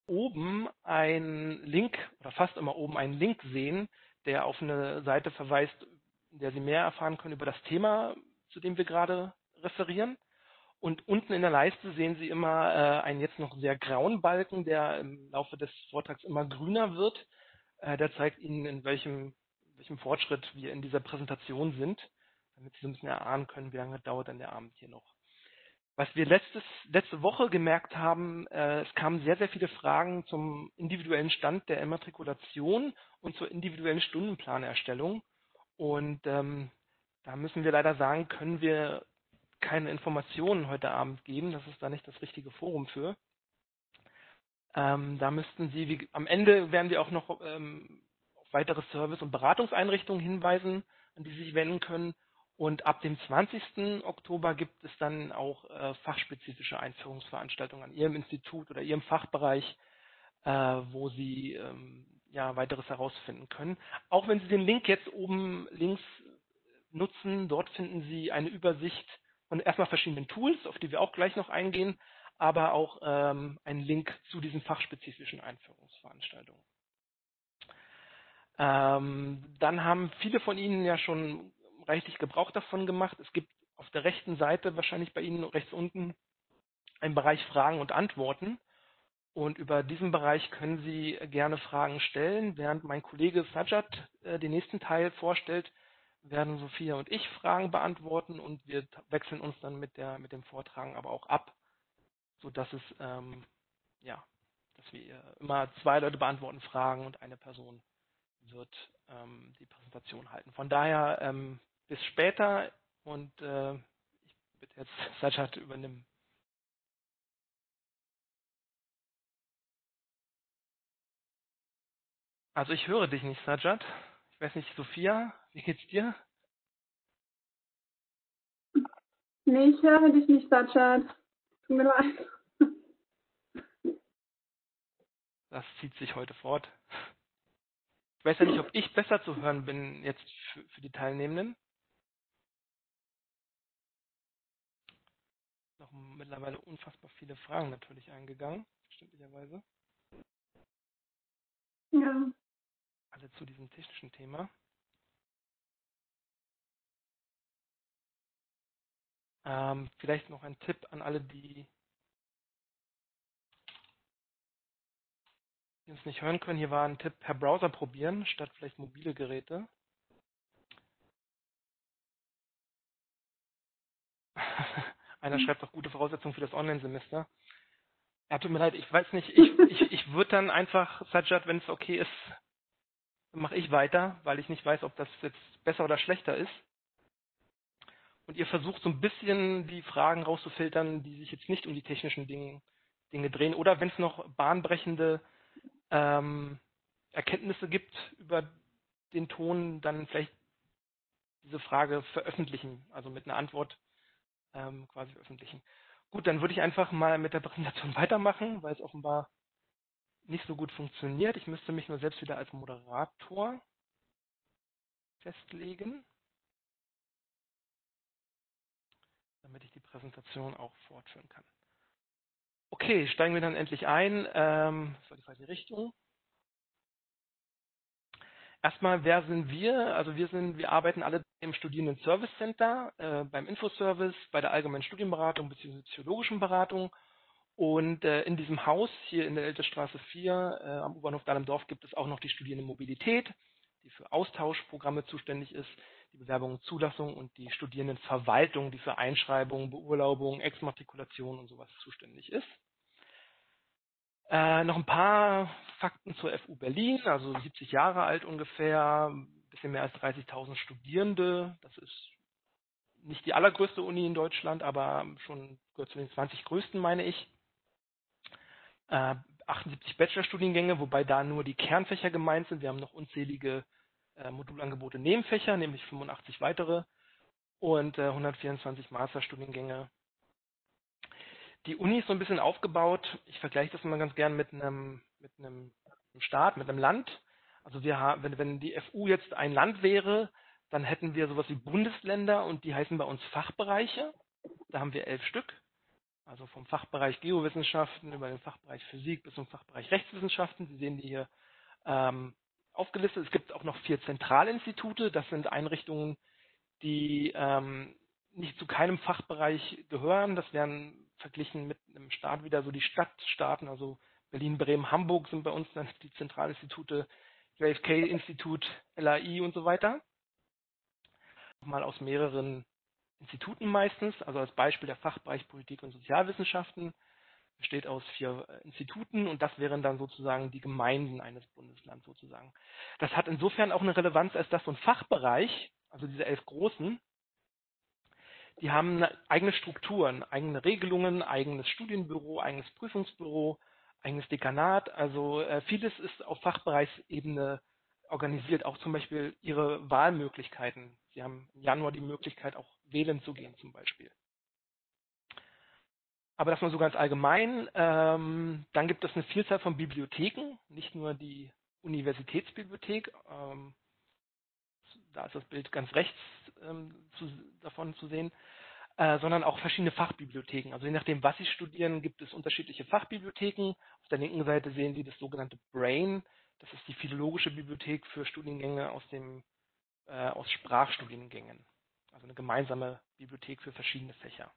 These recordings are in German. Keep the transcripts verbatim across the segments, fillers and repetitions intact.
oben einen Link oder fast immer oben einen Link sehen, der auf eine Seite verweist, in der Sie mehr erfahren können über das Thema, zu dem wir gerade referieren. Und unten in der Leiste sehen Sie immer äh, einen jetzt noch sehr grauen Balken, der im Laufe des Vortrags immer grüner wird. Äh, der zeigt Ihnen, in welchem, welchem Fortschritt wir in dieser Präsentation sind, damit Sie so ein bisschen erahnen können, wie lange dauert denn der Abend hier noch. Was wir letztes, letzte Woche gemerkt haben, äh, es kamen sehr, sehr viele Fragen zum individuellen Stand der Immatrikulation und zur individuellen Stundenplanerstellung. Und ähm, da müssen wir leider sagen, können wir keine Informationen heute Abend geben. Das ist da nicht das richtige Forum für. Ähm, da müssten Sie, wie, am Ende werden wir auch noch ähm, auf weitere Service- und Beratungseinrichtungen hinweisen, an die Sie sich wenden können. Und ab dem zwanzigsten Oktober gibt es dann auch äh, fachspezifische Einführungsveranstaltungen an Ihrem Institut oder Ihrem Fachbereich, äh, wo Sie ähm, ja weiteres herausfinden können. Auch wenn Sie den Link jetzt oben links nutzen, dort finden Sie eine Übersicht von erstmal verschiedenen Tools, auf die wir auch gleich noch eingehen, aber auch ähm, einen Link zu diesen fachspezifischen Einführungsveranstaltungen. Ähm, dann haben viele von Ihnen ja schon reichlich Gebrauch davon gemacht. Es gibt auf der rechten Seite, wahrscheinlich bei Ihnen rechts unten, einen Bereich Fragen und Antworten. Und über diesen Bereich können Sie gerne Fragen stellen. Während mein Kollege Sajjad äh, den nächsten Teil vorstellt, werden Sophia und ich Fragen beantworten und wir wechseln uns dann mit der mit dem Vortragen aber auch ab, sodass es ähm, ja, dass wir immer zwei Leute beantworten Fragen und eine Person wird ähm, die Präsentation halten. Von daher ähm, bis später und äh, ich bitte jetzt Sajjad übernehmen. Also ich höre dich nicht, Sajjad. Ich weiß nicht, Sophia, wie geht's dir? Nee, ich höre dich nicht, Sajjad. Tut mir leid. Das zieht sich heute fort. Ich weiß ja nicht, ob ich besser zu hören bin jetzt für, für die Teilnehmenden. Noch mittlerweile unfassbar viele Fragen natürlich eingegangen, verständlicherweise. Ja. Alle zu diesem technischen Thema. Ähm, vielleicht noch ein Tipp an alle, die, die uns nicht hören können. Hier war ein Tipp, per Browser probieren, statt vielleicht mobile Geräte. Einer schreibt auch gute Voraussetzungen für das Online-Semester. Ja, tut mir leid, ich weiß nicht, ich, ich, ich würde dann einfach, Sajjad, wenn es okay ist, dann mache ich weiter, weil ich nicht weiß, ob das jetzt besser oder schlechter ist. Und ihr versucht so ein bisschen die Fragen rauszufiltern, die sich jetzt nicht um die technischen Dinge, Dinge drehen. Oder wenn es noch bahnbrechende ähm, Erkenntnisse gibt über den Ton, dann vielleicht diese Frage veröffentlichen, also mit einer Antwort ähm, quasi veröffentlichen. Gut, dann würde ich einfach mal mit der Präsentation weitermachen, weil es offenbar nicht so gut funktioniert. Ich müsste mich nur selbst wieder als Moderator festlegen, damit ich die Präsentation auch fortführen kann. Okay, steigen wir dann endlich ein. Ähm, das war die falsche Richtung. Erstmal, wer sind wir? Also wir sind, wir arbeiten alle im Studierenden Service Center, äh, beim Infoservice, bei der allgemeinen Studienberatung bzw. psychologischen Beratung. Und äh, in diesem Haus hier in der Elterstraße vier äh, am U-Bahnhof Dahlem-Dorf gibt es auch noch die Studierende Mobilität, die für Austauschprogramme zuständig ist, die Bewerbung und Zulassung und die Studierendenverwaltung, die für Einschreibung, Beurlaubung, Exmatrikulation und sowas zuständig ist. Äh, noch ein paar Fakten zur F U Berlin, also siebzig Jahre alt ungefähr, ein bisschen mehr als dreißigtausend Studierende. Das ist nicht die allergrößte Uni in Deutschland, aber schon gehört zu den zwanzig größten, meine ich. Äh, achtundsiebzig Bachelorstudiengänge, wobei da nur die Kernfächer gemeint sind. Wir haben noch unzählige äh, Modulangebote Nebenfächer, nämlich fünfundachtzig weitere und äh, hundertvierundzwanzig Masterstudiengänge. Die Uni ist so ein bisschen aufgebaut. Ich vergleiche das immer ganz gern mit einem, mit einem Staat, mit einem Land. Also wir haben, wenn, wenn die F U jetzt ein Land wäre, dann hätten wir sowas wie Bundesländer und die heißen bei uns Fachbereiche. Da haben wir elf Stück. Also vom Fachbereich Geowissenschaften über den Fachbereich Physik bis zum Fachbereich Rechtswissenschaften. Sie sehen die hier ähm, aufgelistet. Es gibt auch noch vier Zentralinstitute. Das sind Einrichtungen, die ähm, nicht zu keinem Fachbereich gehören. Das wären verglichen mit einem Staat wieder so die Stadtstaaten, also Berlin, Bremen, Hamburg sind bei uns dann die Zentralinstitute, J F K-Institut, L A I und so weiter. Mal aus mehreren Instituten meistens, also als Beispiel der Fachbereich Politik und Sozialwissenschaften, besteht aus vier Instituten und das wären dann sozusagen die Gemeinden eines Bundeslands sozusagen. Das hat insofern auch eine Relevanz, als dass so ein Fachbereich, also diese elf großen, die haben eigene Strukturen, eigene Regelungen, eigenes Studienbüro, eigenes Prüfungsbüro, eigenes Dekanat. Also äh, vieles ist auf Fachbereichsebene organisiert, auch zum Beispiel ihre Wahlmöglichkeiten. Sie haben im Januar die Möglichkeit, auch wählen zu gehen zum Beispiel. Aber das nur so ganz allgemein. Ähm, dann gibt es eine Vielzahl von Bibliotheken, nicht nur die Universitätsbibliothek. Ähm, da ist das Bild ganz rechts ähm, zu, davon zu sehen. Äh, sondern auch verschiedene Fachbibliotheken. Also je nachdem, was Sie studieren, gibt es unterschiedliche Fachbibliotheken. Auf der linken Seite sehen Sie das sogenannte BRAIN. Das ist die Philologische Bibliothek für Studiengänge aus, dem, äh, aus Sprachstudiengängen. Also eine gemeinsame Bibliothek für verschiedene Fächer.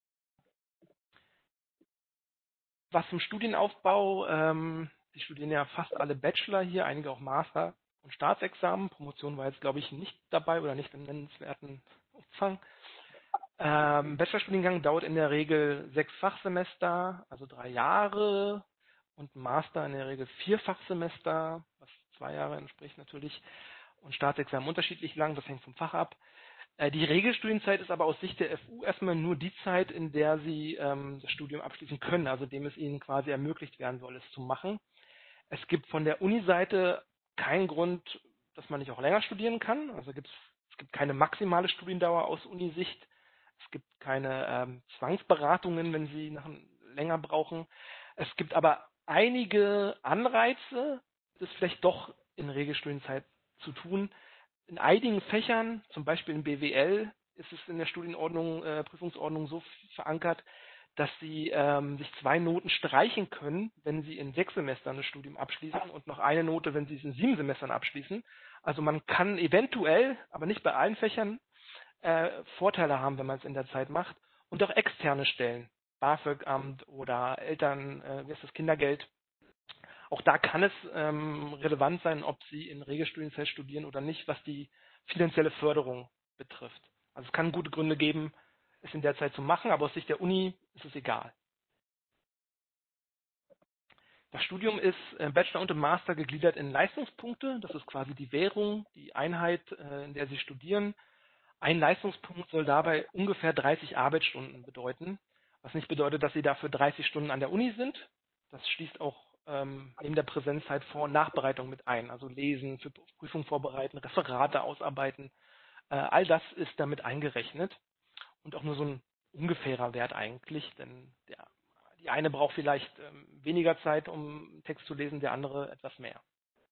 Was zum Studienaufbau, ähm, die studieren ja fast alle Bachelor hier, einige auch Master und Staatsexamen. Promotion war jetzt, glaube ich, nicht dabei oder nicht im nennenswerten Umfang. Ähm, Bachelorstudiengang dauert in der Regel sechs Fachsemester, also drei Jahre, und Master in der Regel vier Fachsemester, was zwei Jahre entspricht natürlich, und Staatsexamen unterschiedlich lang, das hängt vom Fach ab. Äh, die Regelstudienzeit ist aber aus Sicht der F U erstmal nur die Zeit, in der Sie ähm, das Studium abschließen können, also dem es Ihnen quasi ermöglicht werden soll, es zu machen. Es gibt von der Uni-Seite keinen Grund, dass man nicht auch länger studieren kann, also gibt's, es gibt keine maximale Studiendauer aus Unisicht. Es gibt keine ähm, Zwangsberatungen, wenn Sie nach länger brauchen. Es gibt aber einige Anreize, das vielleicht doch in Regelstudienzeit zu tun. In einigen Fächern, zum Beispiel in B W L, ist es in der Studienordnung, äh, Prüfungsordnung so verankert, dass Sie ähm, sich zwei Noten streichen können, wenn Sie in sechs Semestern das Studium abschließen und noch eine Note, wenn Sie es in sieben Semestern abschließen. Also man kann eventuell, aber nicht bei allen Fächern, äh, Vorteile haben, wenn man es in der Zeit macht, und auch externe Stellen, BAföG-Amt oder Eltern, äh, wie ist das, Kindergeld. Auch da kann es ähm, relevant sein, ob Sie in Regelstudienzeit studieren oder nicht, was die finanzielle Förderung betrifft. Also es kann gute Gründe geben, es in der Zeit zu machen, aber aus Sicht der Uni ist es egal. Das Studium ist äh, Bachelor und im Master gegliedert in Leistungspunkte. Das ist quasi die Währung, die Einheit, äh, in der Sie studieren. Ein Leistungspunkt soll dabei ungefähr dreißig Arbeitsstunden bedeuten, was nicht bedeutet, dass Sie dafür dreißig Stunden an der Uni sind. Das schließt auch ähm, neben der Präsenzzeit Vor- und Nachbereitung mit ein, also Lesen, für Prüfung vorbereiten, Referate ausarbeiten. Äh, all das ist damit eingerechnet und auch nur so ein ungefährer Wert eigentlich, denn der, die eine braucht vielleicht ähm, weniger Zeit, um einen Text zu lesen, der andere etwas mehr.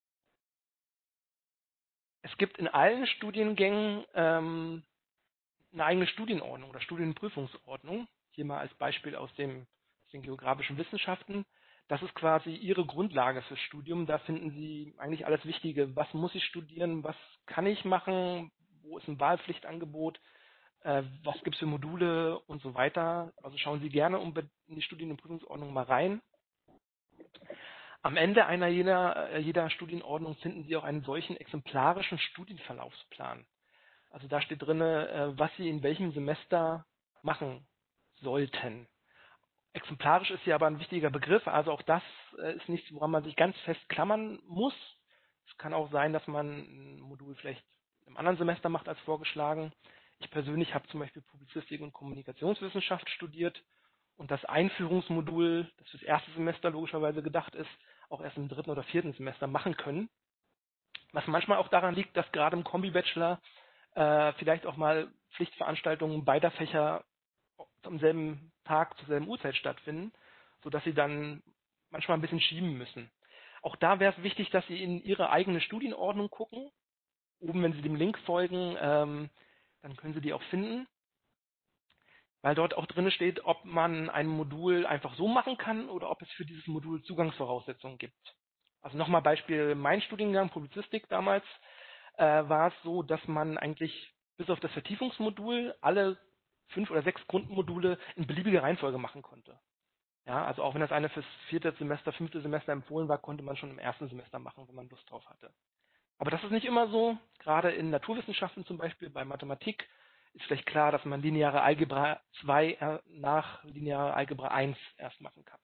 Es gibt in allen Studiengängen ähm, eine eigene Studienordnung oder Studienprüfungsordnung. Hier mal als Beispiel aus, dem, aus den geografischen Wissenschaften. Das ist quasi Ihre Grundlage fürs Studium. Da finden Sie eigentlich alles Wichtige. Was muss ich studieren? Was kann ich machen? Wo ist ein Wahlpflichtangebot? Äh, was gibt es für Module und so weiter? Also schauen Sie gerne um in die Studien- und Prüfungsordnung mal rein. Am Ende einer jeder, jeder Studienordnung finden Sie auch einen solchen exemplarischen Studienverlaufsplan. Also da steht drin, äh, was Sie in welchem Semester machen sollten. Exemplarisch ist hier aber ein wichtiger Begriff, also auch das äh, ist nichts, woran man sich ganz fest klammern muss. Es kann auch sein, dass man ein Modul vielleicht im anderen Semester macht als vorgeschlagen. Ich persönlich habe zum Beispiel Publizistik und Kommunikationswissenschaft studiert und das Einführungsmodul, das fürs erste Semester logischerweise gedacht ist, auch erst im dritten oder vierten Semester machen können. Was manchmal auch daran liegt, dass gerade im Kombi-Bachelor äh, vielleicht auch mal Pflichtveranstaltungen beider Fächer am selben Tag zur selben Uhrzeit stattfinden, sodass sie dann manchmal ein bisschen schieben müssen. Auch da wäre es wichtig, dass Sie in Ihre eigene Studienordnung gucken. Oben, wenn Sie dem Link folgen, ähm, dann können Sie die auch finden. weil dort auch drin steht, ob man ein Modul einfach so machen kann oder ob es für dieses Modul Zugangsvoraussetzungen gibt. Also nochmal Beispiel, mein Studiengang Publizistik damals, äh, war es so, dass man eigentlich bis auf das Vertiefungsmodul alle fünf oder sechs Grundmodule in beliebiger Reihenfolge machen konnte. Ja, also auch wenn das eine fürs vierte Semester, fünfte Semester empfohlen war, konnte man schon im ersten Semester machen, wenn man Lust drauf hatte. Aber das ist nicht immer so. Gerade in Naturwissenschaften zum Beispiel, bei Mathematik, ist vielleicht klar, dass man lineare Algebra zwei nach lineare Algebra eins erst machen kann.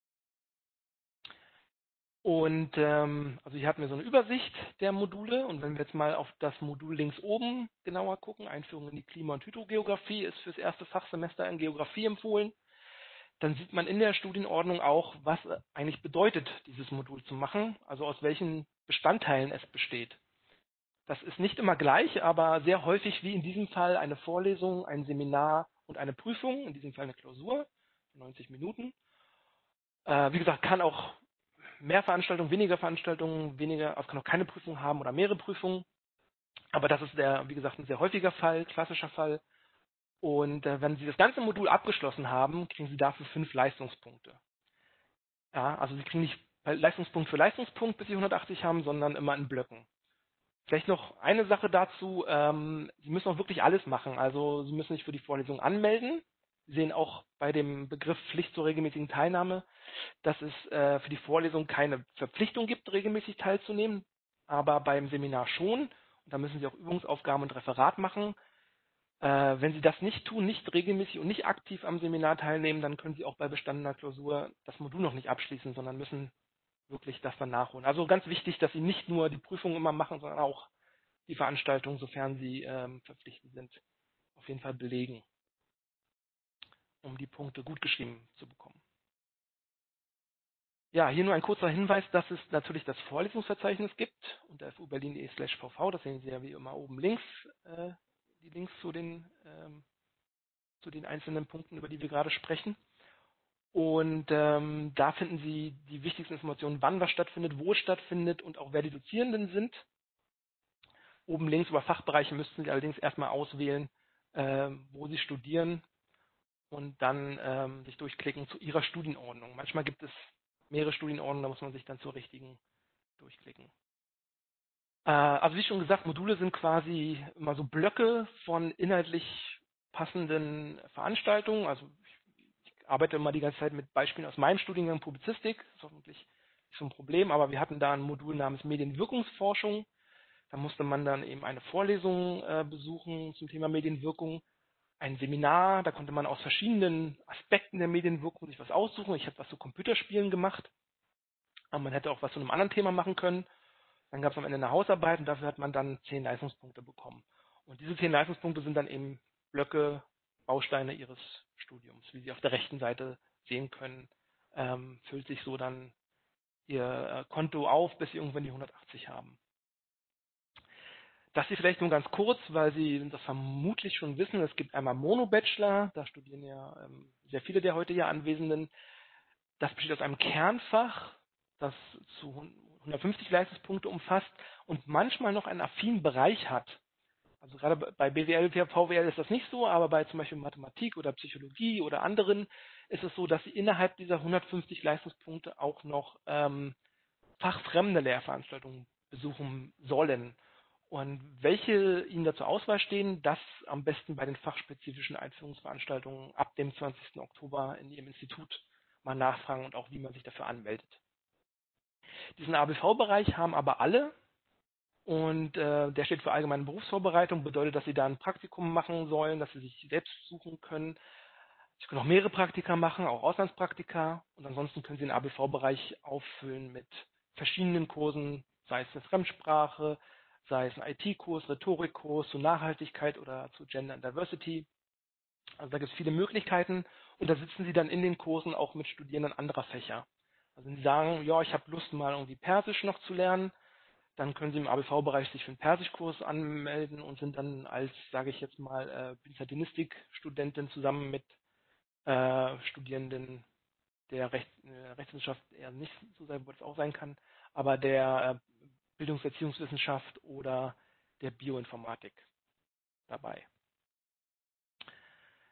Und ähm, also hier hatten wir so eine Übersicht der Module. Und wenn wir jetzt mal auf das Modul links oben genauer gucken, Einführung in die Klima- und Hydrogeografie ist fürs erste Fachsemester in Geografie empfohlen, dann sieht man in der Studienordnung auch, was eigentlich bedeutet, dieses Modul zu machen, also aus welchen Bestandteilen es besteht. Das ist nicht immer gleich, aber sehr häufig wie in diesem Fall eine Vorlesung, ein Seminar und eine Prüfung, in diesem Fall eine Klausur, neunzig Minuten. Äh, wie gesagt, kann auch mehr Veranstaltungen, weniger Veranstaltungen, weniger, also kann auch keine Prüfung haben oder mehrere Prüfungen. Aber das ist der, wie gesagt, ein sehr häufiger Fall, klassischer Fall. Und äh, wenn Sie das ganze Modul abgeschlossen haben, kriegen Sie dafür fünf Leistungspunkte. Ja, also Sie kriegen nicht Leistungspunkt für Leistungspunkt, bis Sie hundertachtzig haben, sondern immer in Blöcken. Vielleicht noch eine Sache dazu, ähm, Sie müssen auch wirklich alles machen. Also Sie müssen sich für die Vorlesung anmelden. Sie sehen auch bei dem Begriff Pflicht zur regelmäßigen Teilnahme, dass es äh, für die Vorlesung keine Verpflichtung gibt, regelmäßig teilzunehmen, aber beim Seminar schon. Und da müssen Sie auch Übungsaufgaben und Referat machen. Äh, wenn Sie das nicht tun, nicht regelmäßig und nicht aktiv am Seminar teilnehmen, dann können Sie auch bei bestandener Klausur das Modul noch nicht abschließen, sondern müssen wirklich das dann nachholen. Also ganz wichtig, dass Sie nicht nur die Prüfung immer machen, sondern auch die Veranstaltung, sofern Sie ähm, verpflichtet sind, auf jeden Fall belegen, um die Punkte gut geschrieben zu bekommen. Ja, hier nur ein kurzer Hinweis, dass es natürlich das Vorlesungsverzeichnis gibt unter f u berlin punkt de slash v v. Das sehen Sie ja wie immer oben links, äh, die Links zu den, ähm, zu den einzelnen Punkten, über die wir gerade sprechen. Und ähm, da finden Sie die wichtigsten Informationen, wann was stattfindet, wo es stattfindet und auch wer die Dozierenden sind. Oben links über Fachbereiche müssten Sie allerdings erstmal auswählen, äh, wo Sie studieren und dann ähm, sich durchklicken zu Ihrer Studienordnung. Manchmal gibt es mehrere Studienordnungen, da muss man sich dann zur richtigen durchklicken. Äh, also wie schon gesagt, Module sind quasi immer so Blöcke von inhaltlich passenden Veranstaltungen. Also ich arbeite immer die ganze Zeit mit Beispielen aus meinem Studiengang Publizistik. Das ist hoffentlich nicht so ein Problem, aber wir hatten da ein Modul namens Medienwirkungsforschung. Da musste man dann eben eine Vorlesung äh, besuchen zum Thema Medienwirkung, ein Seminar, da konnte man aus verschiedenen Aspekten der Medienwirkung sich was aussuchen. Ich habe was zu Computerspielen gemacht, aber man hätte auch was zu einem anderen Thema machen können. Dann gab es am Ende eine Hausarbeit und dafür hat man dann zehn Leistungspunkte bekommen. Und diese zehn Leistungspunkte sind dann eben Blöcke, Bausteine Ihres Studiums. Wie Sie auf der rechten Seite sehen können, ähm, füllt sich so dann Ihr äh, Konto auf, bis Sie irgendwann die hundertachtzig haben. Das hier vielleicht nur ganz kurz, weil Sie das vermutlich schon wissen. Es gibt einmal Mono-Bachelor, da studieren ja ähm, sehr viele der heute hier Anwesenden. Das besteht aus einem Kernfach, das zu hundertfünfzig Leistungspunkte umfasst und manchmal noch einen affinen Bereich hat. Also gerade bei B W L, V W L ist das nicht so, aber bei zum Beispiel Mathematik oder Psychologie oder anderen ist es so, dass Sie innerhalb dieser hundertfünfzig Leistungspunkte auch noch ähm, fachfremde Lehrveranstaltungen besuchen sollen. Und welche Ihnen da zur Auswahl stehen, das am besten bei den fachspezifischen Einführungsveranstaltungen ab dem zwanzigsten Oktober in Ihrem Institut mal nachfragen und auch wie man sich dafür anmeldet. Diesen A B V-Bereich haben aber alle und äh, der steht für allgemeine Berufsvorbereitung, bedeutet, dass Sie da ein Praktikum machen sollen, dass Sie sich selbst suchen können. Sie können auch mehrere Praktika machen, auch Auslandspraktika und ansonsten können Sie den A B V-Bereich auffüllen mit verschiedenen Kursen, sei es eine Fremdsprache, sei es ein I T-Kurs, Rhetorikkurs zu Nachhaltigkeit oder zu Gender and Diversity. Also da gibt es viele Möglichkeiten und da sitzen Sie dann in den Kursen auch mit Studierenden anderer Fächer. Also wenn Sie sagen, ja, ich habe Lust mal irgendwie Persisch noch zu lernen, dann können Sie im A B V-Bereich sich für einen Persischkurs anmelden und sind dann als, sage ich jetzt mal, äh, Byzantinistik-Studentin zusammen mit äh, Studierenden der Recht, äh, Rechtswissenschaft eher nicht so sein, wo das auch sein kann, aber der äh, Bildungserziehungswissenschaft oder der Bioinformatik dabei.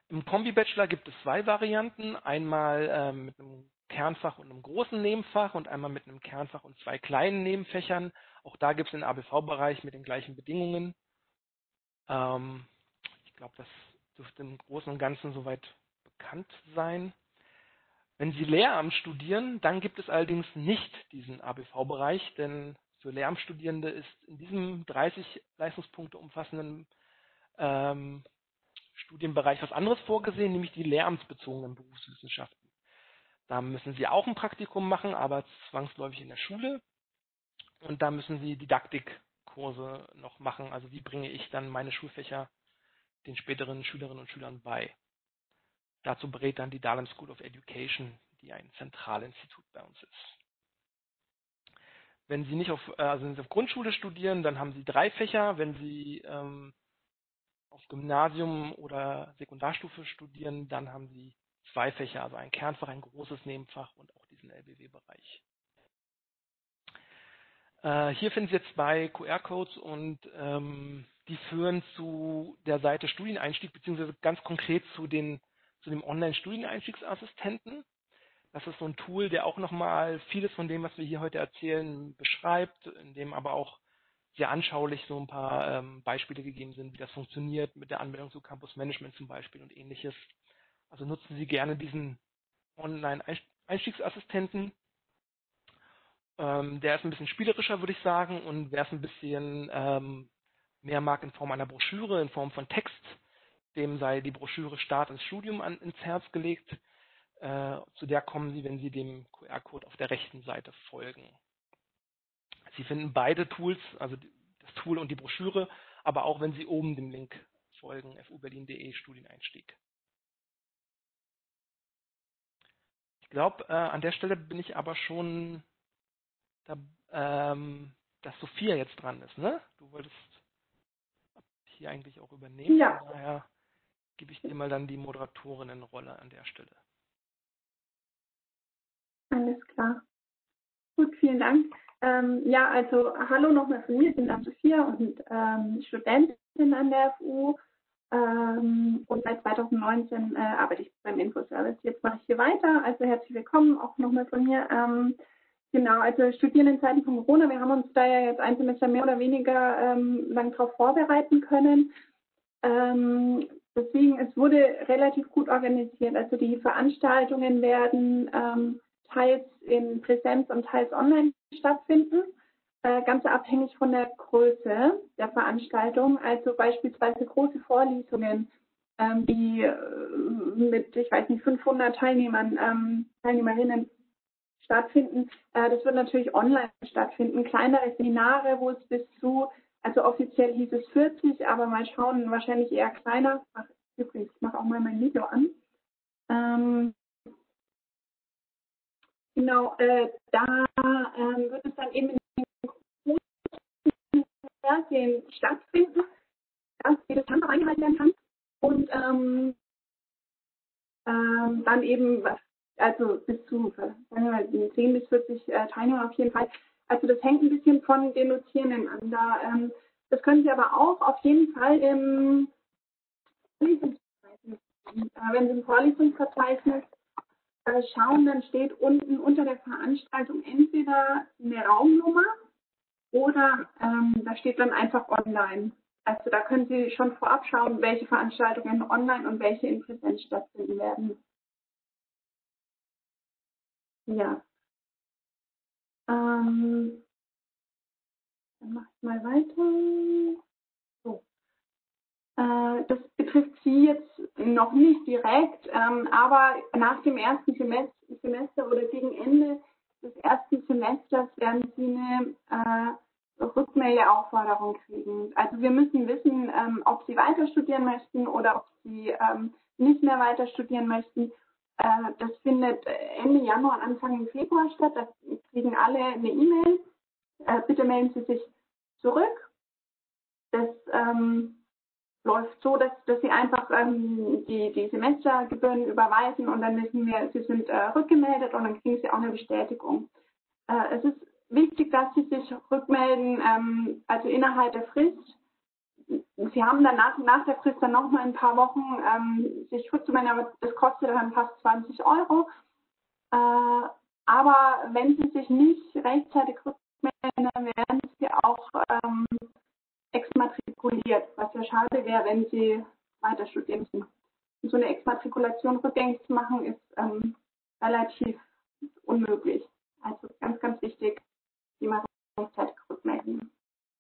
Im Kombi-Bachelor gibt es zwei Varianten, einmal ähm, mit einem Kernfach und einem großen Nebenfach und einmal mit einem Kernfach und zwei kleinen Nebenfächern. Auch da gibt es den A B V-Bereich mit den gleichen Bedingungen. Ähm, ich glaube, das dürfte im Großen und Ganzen soweit bekannt sein. Wenn Sie Lehramt studieren, dann gibt es allerdings nicht diesen A B V-Bereich, denn für Lehramtsstudierende ist in diesem dreißig Leistungspunkte umfassenden ähm, Studienbereich was anderes vorgesehen, nämlich die lehramtsbezogenen Berufswissenschaften. Da müssen Sie auch ein Praktikum machen, aber zwangsläufig in der Schule. Und da müssen Sie Didaktikkurse noch machen. Also wie bringe ich dann meine Schulfächer den späteren Schülerinnen und Schülern bei. Dazu berät dann die Dahlem School of Education, die ein Zentralinstitut bei uns ist. Wenn Sie nicht auf, also wenn Sie auf Grundschule studieren, dann haben Sie drei Fächer. Wenn Sie ähm, auf Gymnasium oder Sekundarstufe studieren, dann haben Sie zwei Fächer, also ein Kernfach, ein großes Nebenfach und auch diesen L B W-Bereich. Äh, hier finden Sie jetzt zwei Q R-Codes und ähm, die führen zu der Seite Studieneinstieg, beziehungsweise ganz konkret zu, den, zu dem Online-Studieneinstiegsassistenten. Das ist so ein Tool, der auch nochmal vieles von dem, was wir hier heute erzählen, beschreibt, in dem aber auch sehr anschaulich so ein paar ähm, Beispiele gegeben sind, wie das funktioniert mit der Anmeldung zu Campus Management zum Beispiel und ähnliches. Also nutzen Sie gerne diesen Online-Einstiegsassistenten. Ähm, der ist ein bisschen spielerischer, würde ich sagen, und wer es ein bisschen ähm, mehr mag in Form einer Broschüre, in Form von Text, dem sei die Broschüre Start ins Studium an, ins Herz gelegt. Äh, zu der kommen Sie, wenn Sie dem Q R-Code auf der rechten Seite folgen. Sie finden beide Tools, also das Tool und die Broschüre, aber auch wenn Sie oben dem Link folgen, f u berlin punkt de Studieneinstieg. Ich glaube, äh, an der Stelle bin ich aber schon, da, ähm, dass Sophia jetzt dran ist, ne? Du wolltest hier eigentlich auch übernehmen, Ja, von daher gebe ich dir mal dann die Moderatorinnenrolle an der Stelle. alles klar. Gut, vielen Dank. Ähm, ja, also hallo nochmal von mir, ich bin Sophia und ähm, Studentin an der F U ähm, und seit zweitausendneunzehn äh, arbeite ich beim Infoservice. Jetzt mache ich hier weiter, also herzlich willkommen auch nochmal von mir. Ähm, genau, also studieren in Zeiten von Corona, wir haben uns da ja jetzt ein Semester mehr oder weniger ähm, lang darauf vorbereiten können. Ähm, deswegen, es wurde relativ gut organisiert, also die Veranstaltungen werden ähm, teils in Präsenz und teils online stattfinden, äh, ganz abhängig von der Größe der Veranstaltung. Also beispielsweise große Vorlesungen, ähm, die äh, mit, ich weiß nicht, fünfhundert Teilnehmern, ähm, Teilnehmerinnen stattfinden. Äh, das wird natürlich online stattfinden. Kleinere Seminare, wo es bis zu, also offiziell hieß es vierzig, aber mal schauen, wahrscheinlich eher kleiner. Ach, übrigens, ich mache auch mal mein Video an. Ähm, Genau, äh, da ähm, wird es dann eben in den großen Fernsehen stattfinden, dass jedes Land eingehalten werden kann. Und ähm, ähm, dann eben, also bis zu sagen wir mal, zehn bis vierzig äh, Teilnehmer auf jeden Fall. Also das hängt ein bisschen von den Dozierenden an. Da, ähm, das können Sie aber auch auf jeden Fall im Vorlesungsverzeichnis, äh, wenn Sie im Vorlesungsverzeichnis schauen, dann steht unten unter der Veranstaltung entweder eine Raumnummer oder ähm, da steht dann einfach online. Also da können Sie schon vorab schauen, welche Veranstaltungen online und welche in Präsenz stattfinden werden. Ja. Ähm, dann mache ich mal weiter. So. Äh, das betrifft Sie jetzt noch nicht direkt, ähm, aber nach dem ersten Semester, Semester oder gegen Ende des ersten Semesters werden Sie eine äh, Rückmeldeaufforderung kriegen. Also wir müssen wissen, ähm, ob Sie weiter studieren möchten oder ob Sie ähm, nicht mehr weiter studieren möchten. Äh, das findet Ende Januar, Anfang Februar statt. Da kriegen alle eine E-Mail. Äh, bitte melden Sie sich zurück. Das ähm, läuft so, dass, dass Sie einfach ähm, die, die Semestergebühren überweisen und dann wissen wir, Sie sind äh, rückgemeldet und dann kriegen Sie auch eine Bestätigung. Äh, es ist wichtig, dass Sie sich rückmelden, ähm, also innerhalb der Frist. Sie haben danach, nach der Frist dann noch mal ein paar Wochen ähm, sich rückzumelden, aber das kostet dann fast zwanzig Euro. Äh, aber wenn Sie sich nicht rechtzeitig rückmelden, dann werden Sie auch ähm, exmatrikuliert, was ja schade wäre, wenn Sie weiter studieren müssen. Und so eine Exmatrikulation rückgängig zu machen, ist ähm, relativ unmöglich. Also ganz, ganz wichtig, die mal rechtzeitig rückmelden.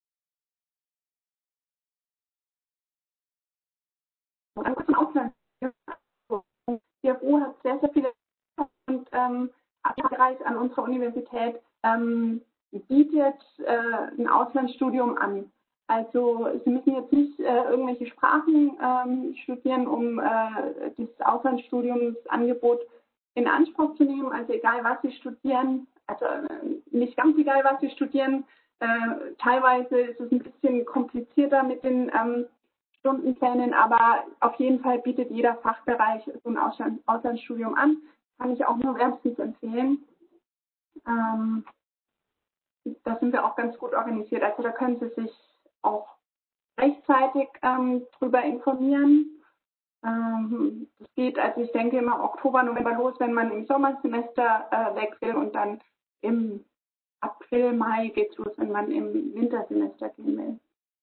Und dann kurz ein Ausland. Die F U hat sehr, sehr viele und ähm, Bereich an unserer Universität ähm, bietet äh, ein Auslandsstudium an. Also Sie müssen jetzt nicht äh, irgendwelche Sprachen ähm, studieren, um äh, das Auslandsstudiumsangebot in Anspruch zu nehmen. Also egal, was Sie studieren, also äh, nicht ganz egal, was Sie studieren. Äh, teilweise ist es ein bisschen komplizierter mit den ähm, Stundenplänen, aber auf jeden Fall bietet jeder Fachbereich so ein Ausland Auslandsstudium an. Kann ich auch nur wärmstens empfehlen. Ähm, da sind wir auch ganz gut organisiert. Also da können Sie sich auch rechtzeitig ähm, drüber informieren. Ähm, das geht, also ich denke immer Oktober, November los, wenn man im Sommersemester äh, weg will und dann im April, Mai geht es los, wenn man im Wintersemester gehen will.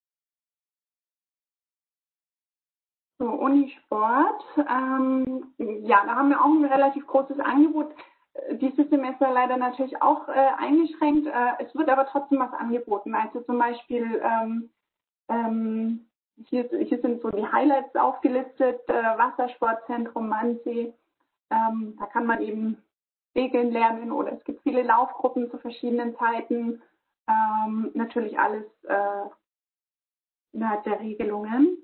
So, Unisport. Ähm, ja, da haben wir auch ein relativ großes Angebot. Dieses Semester leider natürlich auch äh, eingeschränkt. Äh, es wird aber trotzdem was angeboten. Also zum Beispiel, ähm, ähm, hier, hier sind so die Highlights aufgelistet. Äh, Wassersportzentrum Mannsee. Ähm, da kann man eben segeln lernen oder es gibt viele Laufgruppen zu verschiedenen Zeiten. Ähm, natürlich alles äh, innerhalb der Regelungen.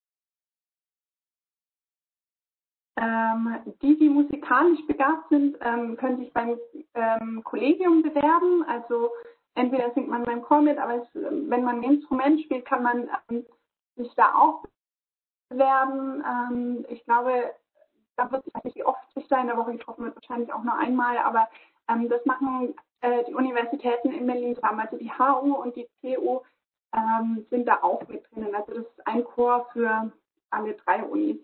Ähm, die, die musikalisch begabt sind, ähm, können sich beim ähm, Kollegium bewerben. Also entweder singt man beim Chor mit, aber es, wenn man ein Instrument spielt, kann man ähm, sich da auch bewerben. Ähm, ich glaube, da wird sich nicht wie oft sich da in der Woche getroffen wird, wahrscheinlich auch nur einmal, aber ähm, das machen äh, die Universitäten in Berlin zusammen. Also die H U und die T U ähm, sind da auch mit drinnen. Also das ist ein Chor für alle drei Unis.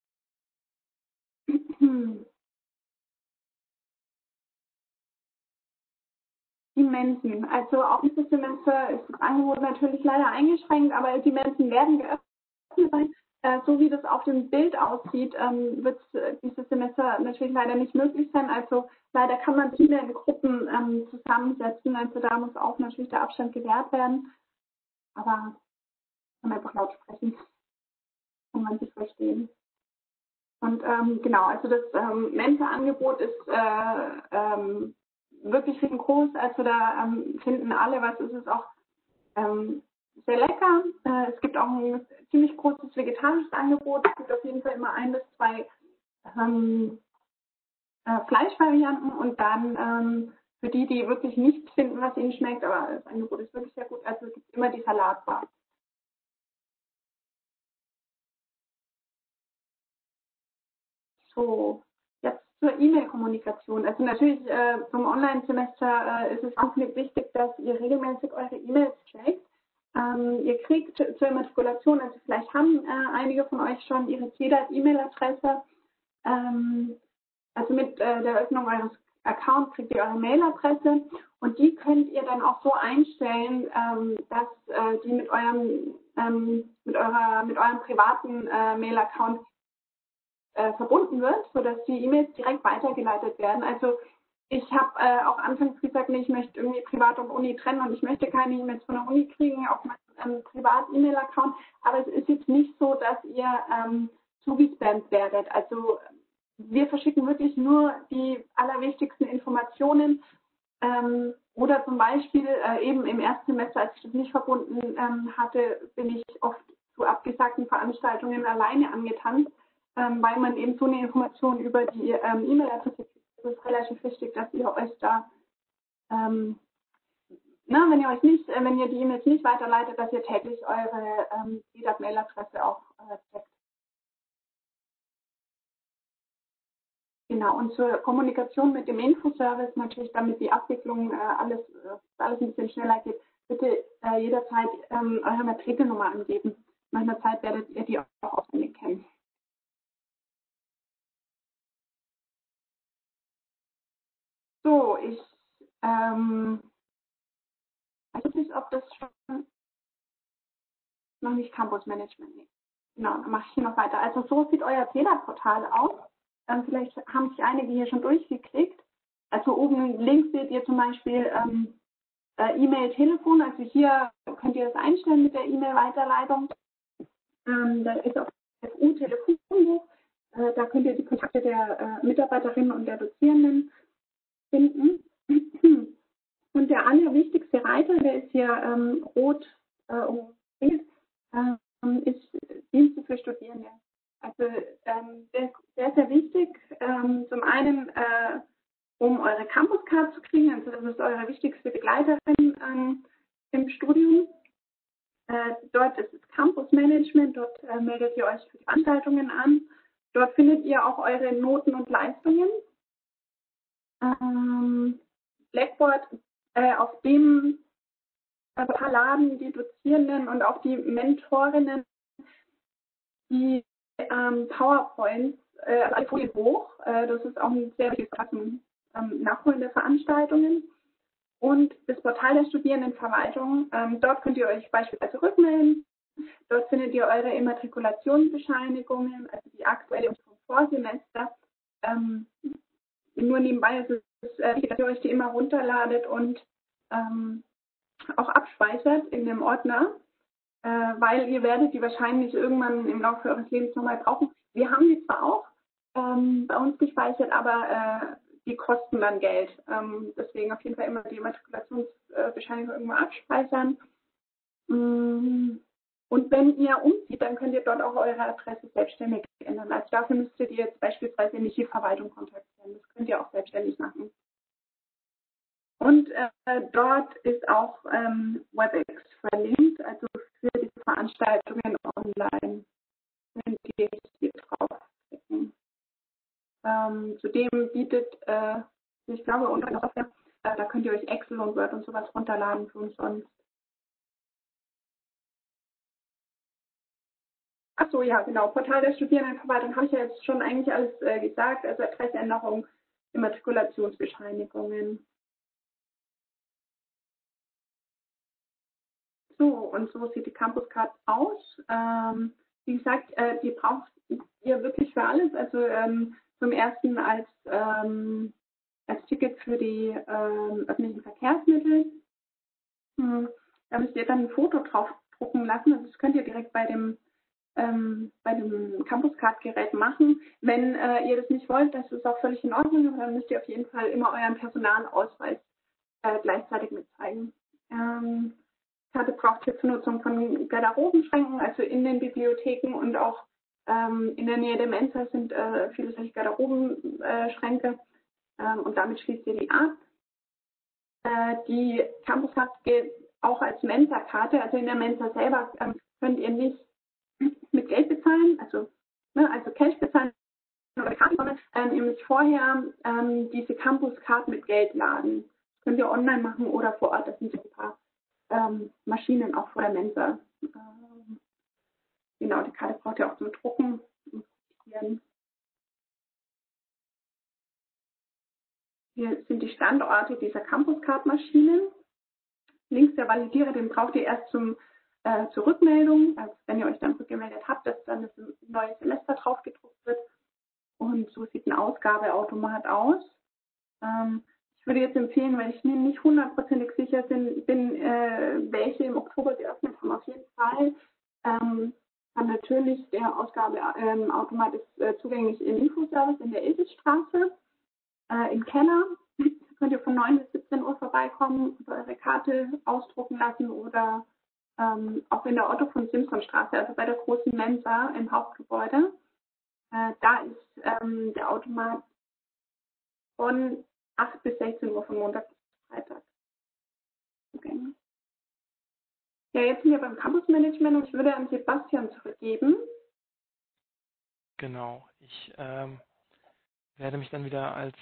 Die Mensen. Also auch dieses Semester ist das Angebot natürlich leider eingeschränkt, aber die Mensen werden geöffnet sein. Äh, so wie das auf dem Bild aussieht, ähm, wird äh, dieses Semester natürlich leider nicht möglich sein. Also leider kann man viele in Gruppen ähm, zusammensetzen. Also da muss auch natürlich der Abstand gewährt werden. Aber kann man einfach laut sprechen, kann man sich verstehen. Und ähm, genau, also das ähm, Mensa-Angebot ist äh, ähm, wirklich riesengroß. Also da ähm, finden alle was. Es ist auch ähm, sehr lecker. Äh, es gibt auch ein ziemlich großes vegetarisches Angebot. Es gibt auf jeden Fall immer ein bis zwei ähm, äh, Fleischvarianten und dann ähm, für die, die wirklich nichts finden, was ihnen schmeckt, aber das Angebot ist wirklich sehr gut. Also es gibt immer die Salatbar. So, jetzt zur E-Mail-Kommunikation. Also natürlich äh, zum Online-Semester äh, ist es wahnsinnig wichtig, dass ihr regelmäßig eure E-Mails checkt. Ähm, ihr kriegt zur Immatrikulation, also vielleicht haben äh, einige von euch schon ihre C D A T-E-Mail-Adresse. Ähm, also mit äh, der Eröffnung eures Accounts kriegt ihr eure Mailadresse und die könnt ihr dann auch so einstellen, ähm, dass äh, die mit eurem, ähm, mit eurer, mit eurem privaten äh, Mail-Account Äh, verbunden wird, sodass die E-Mails direkt weitergeleitet werden. Also ich habe äh, auch anfangs gesagt, nee, ich möchte irgendwie Privat und Uni trennen und ich möchte keine E-Mails von der Uni kriegen auf meinem ähm, Privat-E-Mail-Account. Aber es ist jetzt nicht so, dass ihr ähm, zugespammt werdet. Also wir verschicken wirklich nur die allerwichtigsten Informationen. Ähm, oder zum Beispiel äh, eben im ersten Semester, als ich das nicht verbunden ähm, hatte, bin ich oft zu abgesagten Veranstaltungen alleine angetanzt. Ähm, weil man eben so eine Information über die ähm, E-Mail-Adresse kriegt. Es ist relativ wichtig, dass ihr euch da, ähm, na, wenn ihr euch nicht, äh, wenn ihr die E-Mails nicht weiterleitet, dass ihr täglich eure ähm, C D A T-Mail-Adresse auch äh, checkt. Genau, und zur Kommunikation mit dem Infoservice natürlich, damit die Abwicklung äh, alles, äh, alles ein bisschen schneller geht, bitte äh, jederzeit ähm, eure Matrikelnummer angeben. nach einer Zeit werdet ihr die auch auswendig kennen. So, ich ähm, weiß nicht, ob das schon noch nicht Campus Management. Nee. Genau, dann mache ich hier noch weiter. Also so sieht euer Zählerportal aus. Ähm, vielleicht haben sich einige hier schon durchgeklickt. Also oben links seht ihr zum Beispiel ähm, äh, E-Mail, Telefon. Also hier könnt ihr das einstellen mit der E-Mail-Weiterleitung. Ähm, da ist auch das F U-Telefonbuch. Äh, da könnt ihr die Kontakte der äh, Mitarbeiterinnen und der Dozierenden finden. Und der allerwichtigste Reiter, der ist hier ähm, rot äh, umringt, ähm, ist Dienste für Studierende. Also ähm, der ist sehr, sehr wichtig. Ähm, zum einen, äh, um eure Campuscard zu kriegen, also das ist eure wichtigste Begleiterin ähm, im Studium. Äh, dort ist es Campus Management, dort äh, meldet ihr euch für die Veranstaltungen an. Dort findet ihr auch eure Noten und Leistungen. Ähm, Blackboard, äh, auf dem äh, laden die Dozierenden und auch die Mentorinnen die ähm, PowerPoints, äh, also alle Folien hoch. Äh, das ist auch ein sehr wichtiges zum ähm, Nachholen der Veranstaltungen. Und das Portal der Studierendenverwaltung, ähm, dort könnt ihr euch beispielsweise rückmelden. Dort findet ihr eure Immatrikulationsbescheinigungen, also die aktuelle und vom Vorsemester. Ähm, nur nebenbei ist es äh, wichtig, dass ihr euch die immer runterladet und ähm, auch abspeichert in dem Ordner, äh, weil ihr werdet die wahrscheinlich irgendwann im Laufe eures Lebens nochmal brauchen. Wir haben die zwar auch ähm, bei uns gespeichert, aber äh, die kosten dann Geld. Ähm, deswegen auf jeden Fall immer die Immatrikulationsbescheinigung irgendwo abspeichern. Mm. Und wenn ihr umzieht, dann könnt ihr dort auch eure Adresse selbstständig ändern. Also dafür müsstet ihr jetzt beispielsweise nicht die Verwaltung kontaktieren. Das könnt ihr auch selbstständig machen. Und äh, dort ist auch ähm, WebEx verlinkt, also für die Veranstaltungen online. Könnt ihr hier draufklicken. Ähm, zudem bietet, äh, ich glaube, unter der Software, äh, da könnt ihr euch Excel und Word und sowas runterladen für umsonst. Ach so, ja, genau. Portal der Studierendenverwaltung habe ich ja jetzt schon eigentlich alles äh, gesagt. Also Adressänderung, Immatrikulationsbescheinigungen. So, und so sieht die Campuscard aus. Ähm, wie gesagt, äh, die braucht ihr wirklich für alles. Also ähm, zum ersten als, ähm, als Ticket für die ähm, öffentlichen Verkehrsmittel. Hm, da müsst ihr dann ein Foto drauf drucken lassen. Also das könnt ihr direkt bei dem ähm, bei dem Campuscard-Gerät machen. Wenn äh, ihr das nicht wollt, das ist auch völlig in Ordnung, aber dann müsst ihr auf jeden Fall immer euren Personalausweis äh, gleichzeitig mitzeigen. Ähm, Karte braucht ihr zur Nutzung von Garderobenschränken, also in den Bibliotheken und auch ähm, in der Nähe der Mensa sind äh, viele solche Garderobenschränke ähm, und damit schließt ihr die ab. Äh, die Campuscard gilt auch als Mensa-Karte, also in der Mensa selber ähm, könnt ihr nicht mit Geld bezahlen, also, ne, also Cash bezahlen oder Karte, sondern ähm, ihr müsst vorher ähm, diese Campus-Card mit Geld laden. Das könnt ihr online machen oder vor Ort, das sind so ein paar ähm, Maschinen auch vor der Mensa. Ähm, genau, die Karte braucht ihr auch zum Drucken. Hier sind die Standorte dieser Campus-Card-Maschinen. Links der Validierer, den braucht ihr erst zum, äh, zur Rückmeldung, also wenn ihr euch dann rückgemeldet habt, dass dann das neue Semester drauf gedruckt wird. Und so sieht ein Ausgabeautomat aus. Ähm, ich würde jetzt empfehlen, weil ich mir nicht hundertprozentig sicher bin, bin äh, welche im Oktober geöffnet haben, auf jeden Fall. Ähm, dann natürlich der Ausgabeautomat ähm, ist äh, zugänglich im Infoservice in der Ilsstraße, äh, im Keller. Könnt ihr von neun bis siebzehn Uhr vorbeikommen und eure Karte ausdrucken lassen oder ähm, auch in der Otto von Simson Straße, also bei der großen Mensa im Hauptgebäude. Äh, da ist ähm, der Automat von acht bis sechzehn Uhr von Montag bis Freitag zugänglich. Ja, jetzt sind wir beim Campus Management und ich würde an Sebastian zurückgeben. Genau, ich ähm, werde mich dann wieder als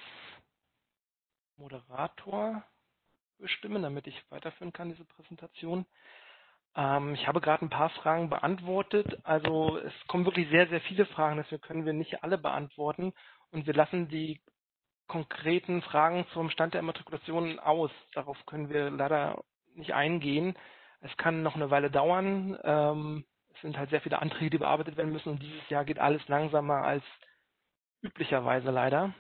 Moderator bestimmen, damit ich weiterführen kann, diese Präsentation. Ähm, ich habe gerade ein paar Fragen beantwortet. Also es kommen wirklich sehr, sehr viele Fragen, deswegen können wir nicht alle beantworten. Und wir lassen die konkreten Fragen zum Stand der Immatrikulation aus. Darauf können wir leider nicht eingehen. Es kann noch eine Weile dauern. Ähm, es sind halt sehr viele Anträge, die bearbeitet werden müssen und dieses Jahr geht alles langsamer als üblicherweise leider.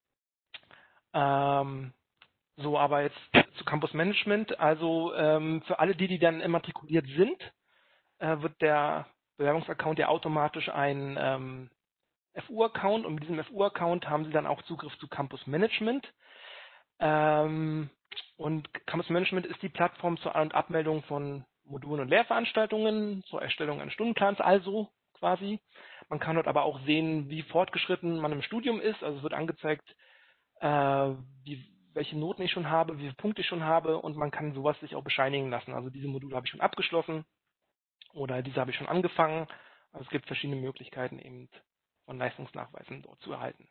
Ähm, so, aber jetzt zu Campus Management. Also ähm, für alle die, die dann immatrikuliert sind, äh, wird der Bewerbungsaccount ja automatisch ein ähm, F U-Account und mit diesem F U-Account haben Sie dann auch Zugriff zu Campus Management. Ähm, und Campus Management ist die Plattform zur An- und Abmeldung von Modulen und Lehrveranstaltungen, zur Erstellung eines Stundenplans also quasi. Man kann dort aber auch sehen, wie fortgeschritten man im Studium ist. Also es wird angezeigt, äh, wie, welche Noten ich schon habe, wie viele Punkte ich schon habe und man kann sowas sich auch bescheinigen lassen. Also diese Module habe ich schon abgeschlossen oder diese habe ich schon angefangen. Also es gibt verschiedene Möglichkeiten eben von Leistungsnachweisen dort zu erhalten.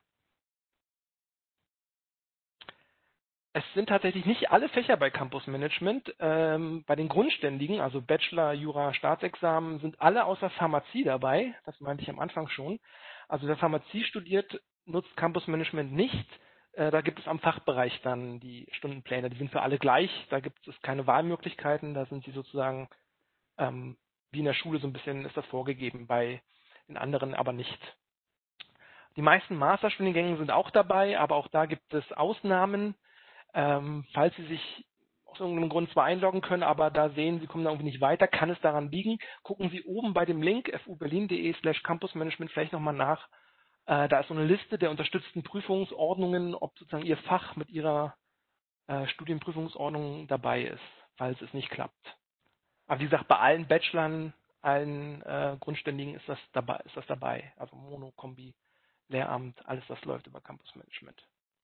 Es sind tatsächlich nicht alle Fächer bei Campus Management. Ähm, bei den Grundständigen, also Bachelor, Jura, Staatsexamen, sind alle außer Pharmazie dabei. Das meinte ich am Anfang schon. Also wer Pharmazie studiert, nutzt Campus Management nicht. Äh, da gibt es am Fachbereich dann die Stundenpläne. Die sind für alle gleich. Da gibt es keine Wahlmöglichkeiten. Da sind sie sozusagen ähm, wie in der Schule so ein bisschen ist das vorgegeben, bei den anderen aber nicht. Die meisten Masterstudiengänge sind auch dabei, aber auch da gibt es Ausnahmen. Ähm, falls Sie sich aus irgendeinem Grund zwar einloggen können, aber da sehen, Sie kommen da irgendwie nicht weiter, kann es daran liegen. Gucken Sie oben bei dem Link fuberlin.de slash campusmanagement vielleicht nochmal nach. Äh, da ist so eine Liste der unterstützten Prüfungsordnungen, ob sozusagen Ihr Fach mit Ihrer äh, Studienprüfungsordnung dabei ist, falls es nicht klappt. Aber wie gesagt, bei allen Bachelorn, allen äh, Grundständigen ist das dabei, ist das dabei. Also Mono, Kombi, Lehramt, alles das läuft über Campus Management.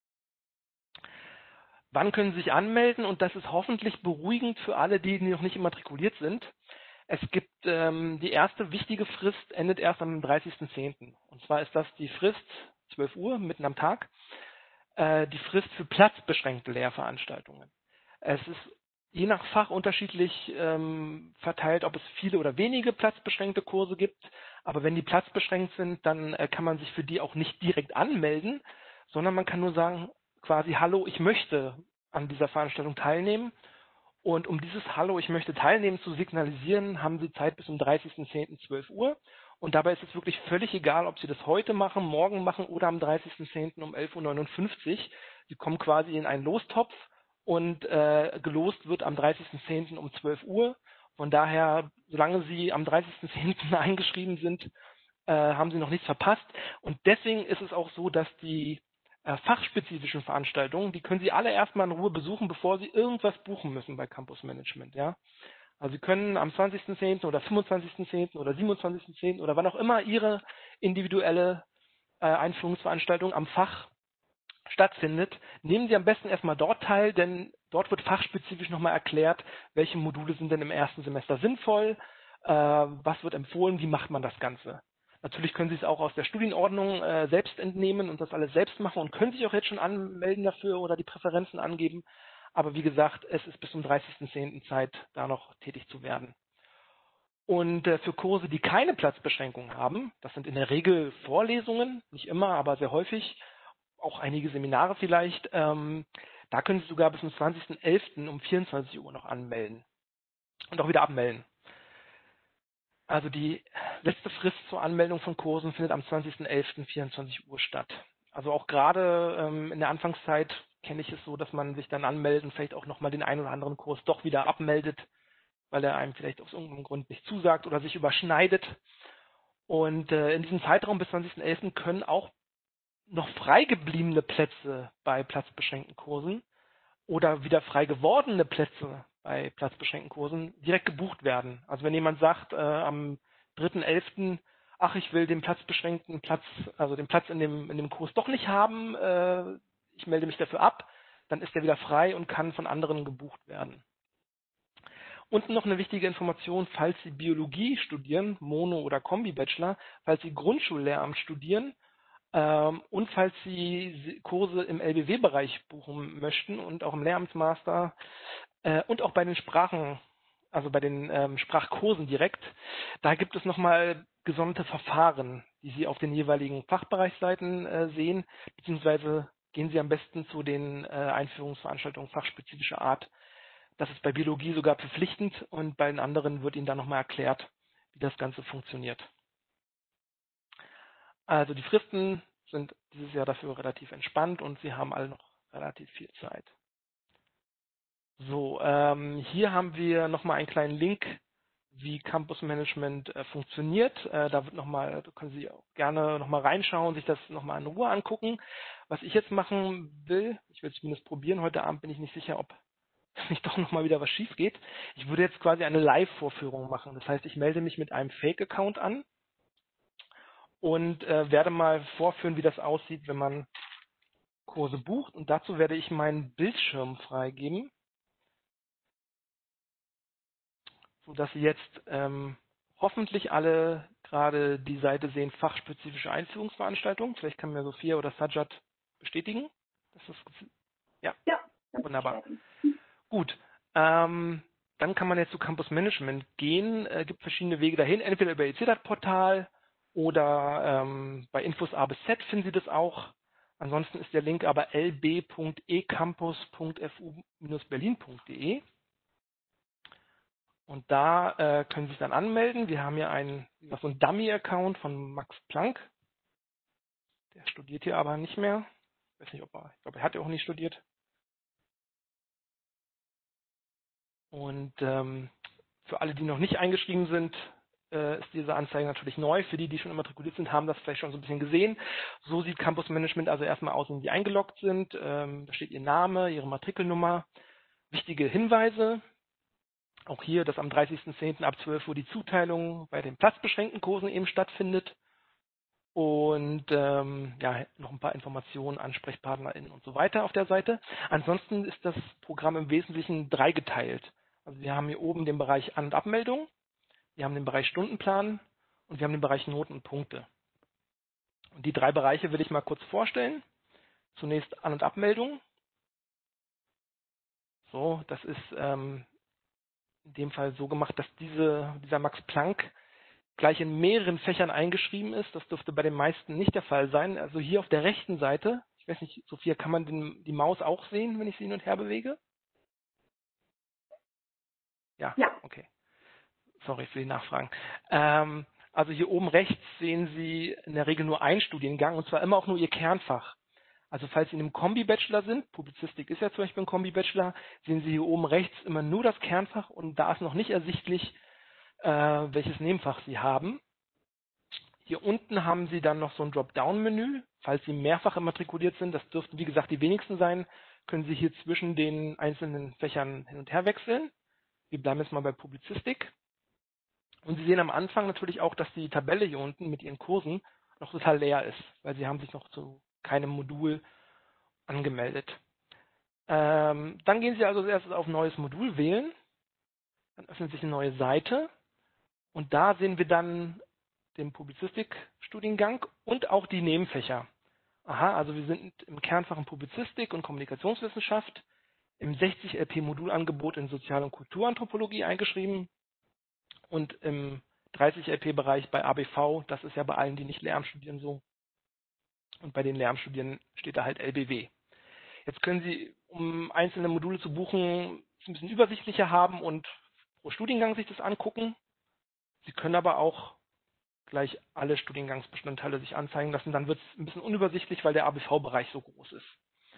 Wann können Sie sich anmelden? Und das ist hoffentlich beruhigend für alle, die noch nicht immatrikuliert sind. Es gibt ähm, die erste wichtige Frist, endet erst am dreißigsten zehnten Und zwar ist das die Frist, zwölf Uhr, mitten am Tag, äh, die Frist für platzbeschränkte Lehrveranstaltungen. Es ist je nach Fach unterschiedlich ähm, verteilt, ob es viele oder wenige platzbeschränkte Kurse gibt. Aber wenn die platzbeschränkt sind, dann äh, kann man sich für die auch nicht direkt anmelden, sondern man kann nur sagen, quasi, hallo, ich möchte an dieser Veranstaltung teilnehmen. Und um dieses Hallo, ich möchte teilnehmen zu signalisieren, haben Sie Zeit bis zum dreißigsten zehnten zwölf Uhr. Und dabei ist es wirklich völlig egal, ob Sie das heute machen, morgen machen oder am dreißigsten zehnten um elf Uhr neunundfünfzig. Sie kommen quasi in einen Lostopf und äh, gelost wird am dreißigsten zehnten um zwölf Uhr. Von daher, solange Sie am dreißigsten zehnten eingeschrieben sind, äh, haben Sie noch nichts verpasst. Und deswegen ist es auch so, dass die äh, fachspezifischen Veranstaltungen, die können Sie alle erstmal in Ruhe besuchen, bevor Sie irgendwas buchen müssen bei Campus Management. Ja? Also Sie können am zwanzigsten zehnten oder fünfundzwanzigsten zehnten oder siebenundzwanzigsten zehnten oder wann auch immer Ihre individuelle äh, Einführungsveranstaltung am Fach stattfindet, nehmen Sie am besten erstmal dort teil, denn dort wird fachspezifisch nochmal erklärt, welche Module sind denn im ersten Semester sinnvoll, äh, was wird empfohlen, wie macht man das Ganze. Natürlich können Sie es auch aus der Studienordnung äh, selbst entnehmen und das alles selbst machen und können sich auch jetzt schon anmelden dafür oder die Präferenzen angeben. Aber wie gesagt, es ist bis zum dreißigsten zehnten Zeit, da noch tätig zu werden. Und äh, für Kurse, die keine Platzbeschränkung haben, das sind in der Regel Vorlesungen, nicht immer, aber sehr häufig, auch einige Seminare vielleicht, ähm, da können Sie sogar bis zum zwanzigsten elften um vierundzwanzig Uhr noch anmelden und auch wieder abmelden. Also die letzte Frist zur Anmeldung von Kursen findet am zwanzigsten elften vierundzwanzig Uhr statt. Also auch gerade ähm, in der Anfangszeit kenne ich es so, dass man sich dann anmeldet und vielleicht auch nochmal den einen oder anderen Kurs doch wieder abmeldet, weil er einem vielleicht aus irgendeinem Grund nicht zusagt oder sich überschneidet. Und äh, in diesem Zeitraum bis zwanzigsten elften können auch noch frei gebliebene Plätze bei platzbeschränkten Kursen oder wieder frei gewordene Plätze bei platzbeschränkten Kursen direkt gebucht werden. Also wenn jemand sagt äh, am dritten elften ach, ich will den platzbeschränkten Platz, also den Platz in dem, in dem Kurs doch nicht haben, äh, ich melde mich dafür ab, dann ist er wieder frei und kann von anderen gebucht werden. Und noch eine wichtige Information, falls Sie Biologie studieren, Mono- oder Kombi-Bachelor, falls Sie Grundschullehramt studieren, ähm, und falls Sie Kurse im L B W-Bereich buchen möchten und auch im Lehramtsmaster äh, und auch bei den Sprachen also bei den ähm, Sprachkursen direkt, da gibt es nochmal gesonderte Verfahren, die Sie auf den jeweiligen Fachbereichsseiten äh, sehen, beziehungsweise gehen Sie am besten zu den äh, Einführungsveranstaltungen fachspezifischer Art. Das ist bei Biologie sogar verpflichtend und bei den anderen wird Ihnen dann nochmal erklärt, wie das Ganze funktioniert. Also die Fristen sind dieses Jahr dafür relativ entspannt und Sie haben alle noch relativ viel Zeit. So, ähm, hier haben wir nochmal einen kleinen Link, wie Campus Management äh, funktioniert. Äh, da wird noch mal, da können Sie auch gerne nochmal reinschauen, sich das nochmal in Ruhe angucken. Was ich jetzt machen will, ich will es zumindest probieren, heute Abend bin ich nicht sicher, ob nicht doch nochmal wieder was schief geht. Ich würde jetzt quasi eine Live-Vorführung machen. Das heißt, ich melde mich mit einem Fake-Account an und äh, werde mal vorführen, wie das aussieht, wenn man Kurse bucht. Und dazu werde ich meinen Bildschirm freigeben, sodass Sie jetzt ähm, hoffentlich alle gerade die Seite sehen, fachspezifische Einführungsveranstaltungen. Vielleicht kann mir Sophia oder Sajjad bestätigen. Das ist, ja, Ja, das wunderbar. bestätigen. Gut, ähm, dann kann man jetzt zu Campus Management gehen. Es äh, gibt verschiedene Wege dahin, entweder über Ihr C D A T-Portal oder ähm, bei Infos A bis Z finden Sie das auch. Ansonsten ist der Link aber l b punkt e campus punkt f u bindestrich berlin punkt de. Und da äh, können Sie sich dann anmelden. Wir haben hier einen, so einen Dummy-Account von Max Planck. Der studiert hier aber nicht mehr. Ich weiß nicht, ob er, ich glaube, er hat ja auch nicht studiert. Und ähm, für alle, die noch nicht eingeschrieben sind, äh, ist diese Anzeige natürlich neu. Für die, die schon immatrikuliert sind, haben das vielleicht schon so ein bisschen gesehen. So sieht Campus Management also erstmal aus, wenn Sie eingeloggt sind. Ähm, da steht Ihr Name, Ihre Matrikelnummer, wichtige Hinweise. Auch hier, dass am dreißigsten zehnten ab zwölf Uhr die Zuteilung bei den platzbeschränkten Kursen eben stattfindet. Und ähm, ja, noch ein paar Informationen, AnsprechpartnerInnen und so weiter auf der Seite. Ansonsten ist das Programm im Wesentlichen dreigeteilt. Also wir haben hier oben den Bereich An- und Abmeldung, wir haben den Bereich Stundenplan und wir haben den Bereich Noten und Punkte. Und die drei Bereiche will ich mal kurz vorstellen. Zunächst An- und Abmeldung. So, das ist ähm, in dem Fall so gemacht, dass diese, dieser Max Planck gleich in mehreren Fächern eingeschrieben ist. Das dürfte bei den meisten nicht der Fall sein. Also hier auf der rechten Seite, ich weiß nicht, Sophia, kann man den, die Maus auch sehen, wenn ich sie hin und her bewege? Ja, Ja. okay. Sorry für die Nachfragen. Ähm, also hier oben rechts sehen Sie in der Regel nur einen Studiengang und zwar immer auch nur Ihr Kernfach. Also falls Sie in einem Kombi-Bachelor sind, Publizistik ist ja zum Beispiel ein Kombi-Bachelor, sehen Sie hier oben rechts immer nur das Kernfach und da ist noch nicht ersichtlich, äh, welches Nebenfach Sie haben. Hier unten haben Sie dann noch so ein Dropdown-Menü. Falls Sie mehrfach immatrikuliert sind, das dürften wie gesagt die wenigsten sein, können Sie hier zwischen den einzelnen Fächern hin und her wechseln. Wir bleiben jetzt mal bei Publizistik. Und Sie sehen am Anfang natürlich auch, dass die Tabelle hier unten mit Ihren Kursen noch total leer ist, weil Sie haben sich noch zu keinem Modul angemeldet. Ähm, dann gehen Sie also als erstes auf Neues Modul wählen. Dann öffnet sich eine neue Seite. Und da sehen wir dann den Publizistik-Studiengang und auch die Nebenfächer. Aha, also wir sind im Kernfach in Publizistik und Kommunikationswissenschaft, im sechzig L P Modulangebot in Sozial- und Kulturanthropologie eingeschrieben und im dreißig L P Bereich bei A B V, das ist ja bei allen, die nicht Lehramt studieren, so. Und bei den Lehramtsstudierenden steht da halt L B W. Jetzt können Sie, um einzelne Module zu buchen, es ein bisschen übersichtlicher haben und pro Studiengang sich das angucken. Sie können aber auch gleich alle Studiengangsbestandteile sich anzeigen lassen. Dann wird es ein bisschen unübersichtlich, weil der A B V-Bereich so groß ist.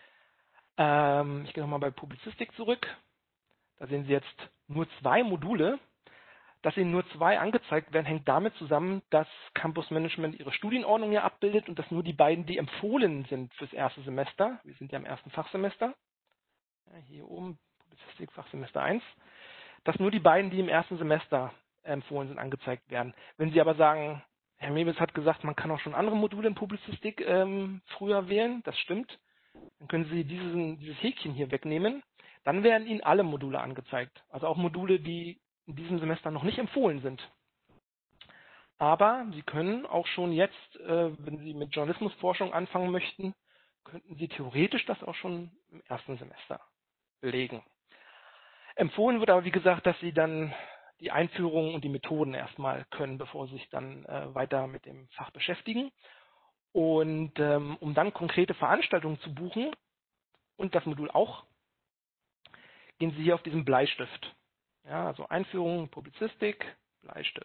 Ähm, ich gehe nochmal bei Publizistik zurück. Da sehen Sie jetzt nur zwei Module. Dass Ihnen nur zwei angezeigt werden, hängt damit zusammen, dass Campus Management Ihre Studienordnung ja abbildet und dass nur die beiden, die empfohlen sind fürs erste Semester, wir sind ja im ersten Fachsemester, ja, hier oben Publizistik Fachsemester eins, dass nur die beiden, die im ersten Semester empfohlen sind, angezeigt werden. Wenn Sie aber sagen, Herr Mewes hat gesagt, man kann auch schon andere Module in Publizistik ähm, früher wählen, das stimmt, dann können Sie diesen, dieses Häkchen hier wegnehmen, dann werden Ihnen alle Module angezeigt. Also auch Module, die in diesem Semester noch nicht empfohlen sind. Aber Sie können auch schon jetzt, äh, wenn Sie mit Journalismusforschung anfangen möchten, könnten Sie theoretisch das auch schon im ersten Semester belegen. Empfohlen wird aber, wie gesagt, dass Sie dann die Einführung und die Methoden erstmal können, bevor Sie sich dann äh, weiter mit dem Fach beschäftigen. Und ähm, um dann konkrete Veranstaltungen zu buchen und das Modul auch, gehen Sie hier auf diesen Bleistift. Ja, also Einführung, Publizistik, Bleistift.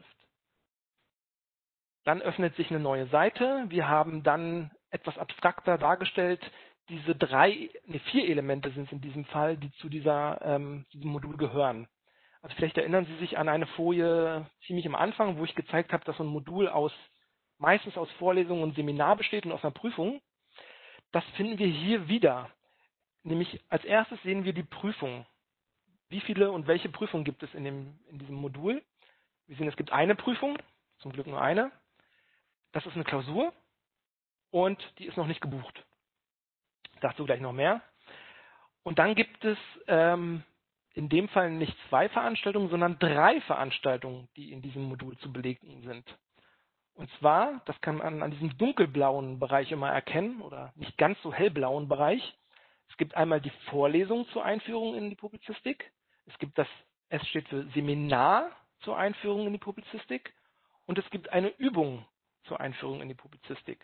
Dann öffnet sich eine neue Seite. Wir haben dann etwas abstrakter dargestellt, diese drei, ne, vier Elemente sind es in diesem Fall, die zu dieser, ähm, diesem Modul gehören. Also vielleicht erinnern Sie sich an eine Folie ziemlich am Anfang, wo ich gezeigt habe, dass so ein Modul aus meistens aus Vorlesungen und Seminar besteht und aus einer Prüfung. Das finden wir hier wieder. Nämlich als erstes sehen wir die Prüfung. Wie viele und welche Prüfungen gibt es in, dem, in diesem Modul? Wir sehen, es gibt eine Prüfung, zum Glück nur eine. Das ist eine Klausur und die ist noch nicht gebucht. Dazu gleich noch mehr. Und dann gibt es ähm, in dem Fall nicht zwei Veranstaltungen, sondern drei Veranstaltungen, die in diesem Modul zu belegen sind. Und zwar, das kann man an diesem dunkelblauen Bereich immer erkennen oder nicht ganz so hellblauen Bereich. Es gibt einmal die Vorlesung zur Einführung in die Publizistik. Es gibt das, S steht für Seminar zur Einführung in die Publizistik. Und es gibt eine Übung zur Einführung in die Publizistik.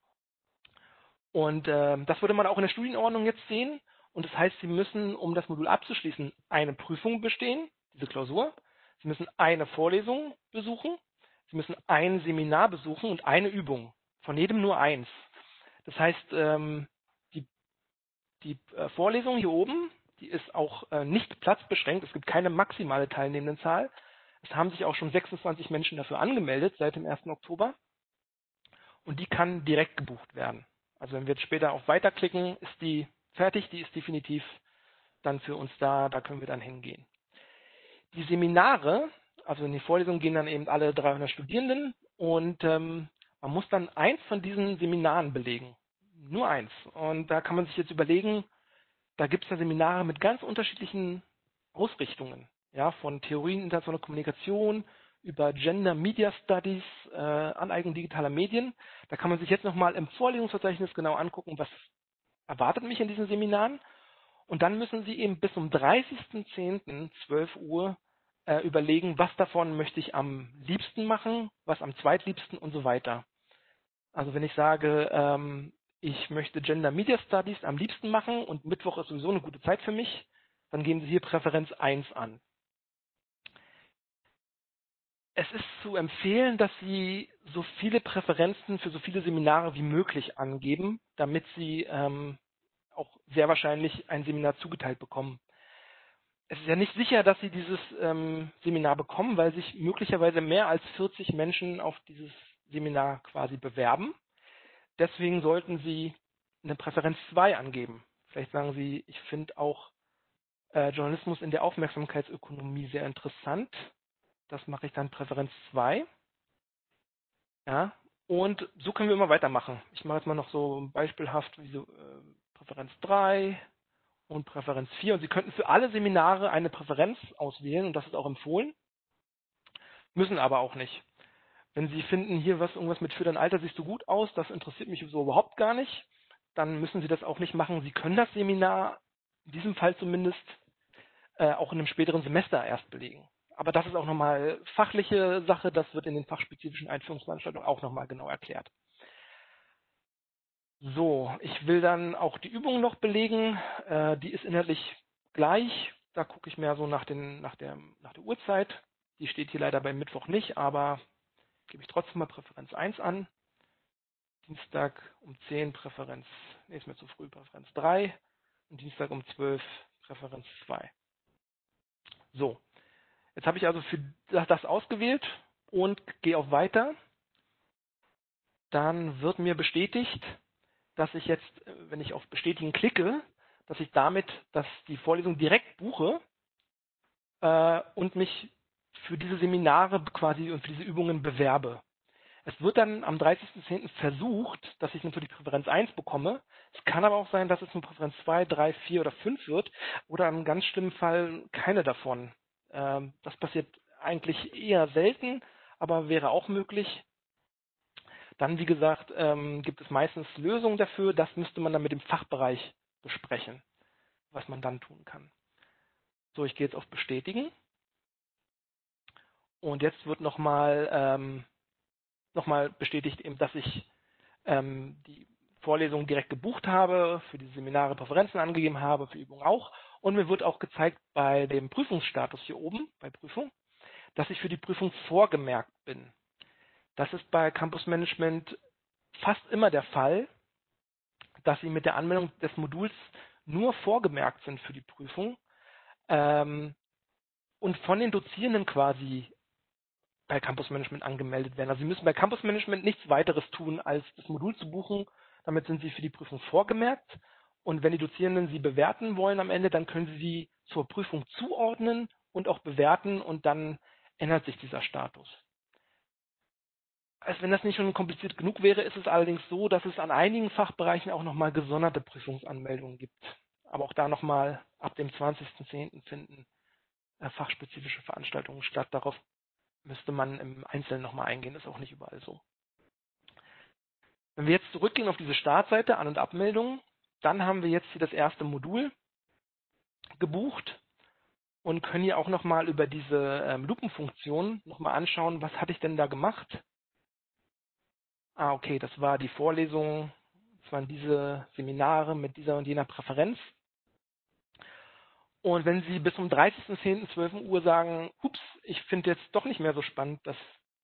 Und äh, das würde man auch in der Studienordnung jetzt sehen. Und das heißt, Sie müssen, um das Modul abzuschließen, eine Prüfung bestehen, diese Klausur. Sie müssen eine Vorlesung besuchen. Sie müssen ein Seminar besuchen und eine Übung. Von jedem nur eins. Das heißt, ähm, die, die äh, Vorlesung hier oben, die ist auch äh, nicht platzbeschränkt. Es gibt keine maximale Teilnehmendenzahl. Es haben sich auch schon sechsundzwanzig Menschen dafür angemeldet seit dem ersten Oktober. Und die kann direkt gebucht werden. Also wenn wir jetzt später auf Weiter klicken, ist die fertig, die ist definitiv dann für uns da, da können wir dann hingehen. Die Seminare, also in die Vorlesung gehen dann eben alle dreihundert Studierenden und ähm, man muss dann eins von diesen Seminaren belegen. Nur eins. Und da kann man sich jetzt überlegen, da gibt es ja Seminare mit ganz unterschiedlichen Ausrichtungen. Ja, von Theorien internationaler Kommunikation über Gender Media Studies, äh, Aneignung digitaler Medien. Da kann man sich jetzt nochmal im Vorlesungsverzeichnis genau angucken, was erwartet mich in diesen Seminaren. Und dann müssen Sie eben bis zum dreißigsten zehnten zwölf Uhr äh, überlegen, was davon möchte ich am liebsten machen, was am zweitliebsten und so weiter. Also wenn ich sage, ähm, ich möchte Gender Media Studies am liebsten machen und Mittwoch ist sowieso eine gute Zeit für mich, dann geben Sie hier Präferenz eins an. Es ist zu empfehlen, dass Sie so viele Präferenzen für so viele Seminare wie möglich angeben, damit Sie ähm, auch sehr wahrscheinlich ein Seminar zugeteilt bekommen. Es ist ja nicht sicher, dass Sie dieses ähm, Seminar bekommen, weil sich möglicherweise mehr als vierzig Menschen auf dieses Seminar quasi bewerben. Deswegen sollten Sie eine Präferenz zwei angeben. Vielleicht sagen Sie, ich finde auch äh, Journalismus in der Aufmerksamkeitsökonomie sehr interessant. Das mache ich dann Präferenz zwei. Ja, und so können wir immer weitermachen. Ich mache jetzt mal noch so beispielhaft wie so äh, Präferenz drei und Präferenz vier. Und Sie könnten für alle Seminare eine Präferenz auswählen und das ist auch empfohlen. Müssen aber auch nicht. Wenn Sie finden, hier was irgendwas mit für dein Alter siehst du gut aus, das interessiert mich so überhaupt gar nicht, dann müssen Sie das auch nicht machen. Sie können das Seminar, in diesem Fall zumindest, äh, auch in einem späteren Semester erst belegen. Aber das ist auch nochmal fachliche Sache, das wird in den fachspezifischen Einführungsveranstaltungen auch nochmal genau erklärt. So, ich will dann auch die Übung noch belegen. Äh, die ist inhaltlich gleich. Da gucke ich mehr so nach, den, nach, der, nach der Uhrzeit. Die steht hier leider beim Mittwoch nicht, aber gebe ich trotzdem mal Präferenz eins an. Dienstag um zehn Präferenz, nee, ist mir zu früh, Präferenz drei. Und Dienstag um zwölf Präferenz zwei. So, jetzt habe ich also für das ausgewählt und gehe auf Weiter. Dann wird mir bestätigt, dass ich jetzt, wenn ich auf Bestätigen klicke, dass ich damit dass die Vorlesung direkt buche äh, und mich für diese Seminare quasi und für diese Übungen bewerbe. Es wird dann am dreißigsten zehnten versucht, dass ich natürlich Präferenz eins bekomme. Es kann aber auch sein, dass es nur Präferenz zwei, drei, vier oder fünf wird oder im ganz schlimmen Fall keine davon. Ähm, das passiert eigentlich eher selten, aber wäre auch möglich. Dann, wie gesagt, ähm, gibt es meistens Lösungen dafür. Das müsste man dann mit dem Fachbereich besprechen, was man dann tun kann. So, ich gehe jetzt auf Bestätigen. Und jetzt wird nochmal ähm, noch mal bestätigt, eben, dass ich ähm, die Vorlesung direkt gebucht habe, für die Seminare Präferenzen angegeben habe, für Übungen auch. Und mir wird auch gezeigt bei dem Prüfungsstatus hier oben, bei Prüfung, dass ich für die Prüfung vorgemerkt bin. Das ist bei Campus Management fast immer der Fall, dass Sie mit der Anmeldung des Moduls nur vorgemerkt sind für die Prüfung ähm, und von den Dozierenden quasi bei Campus Management angemeldet werden. Also Sie müssen bei Campus Management nichts weiteres tun, als das Modul zu buchen. Damit sind Sie für die Prüfung vorgemerkt. Und wenn die Dozierenden Sie bewerten wollen am Ende, dann können Sie sie zur Prüfung zuordnen und auch bewerten und dann ändert sich dieser Status. Als wenn das nicht schon kompliziert genug wäre, ist es allerdings so, dass es an einigen Fachbereichen auch nochmal gesonderte Prüfungsanmeldungen gibt. Aber auch da nochmal ab dem zwanzigsten zehnten finden äh, fachspezifische Veranstaltungen statt. Darauf müsste man im Einzelnen nochmal eingehen, ist auch nicht überall so. Wenn wir jetzt zurückgehen auf diese Startseite, An- und Abmeldungen, dann haben wir jetzt hier das erste Modul gebucht und können hier auch nochmal über diese ähm, Lupenfunktion nochmal anschauen, was hatte ich denn da gemacht. Ah, okay, das war die Vorlesung, das waren diese Seminare mit dieser und jener Präferenz. Und wenn Sie bis zum dreißigsten zehnten zwölf Uhr sagen, ups, ich finde jetzt doch nicht mehr so spannend, dass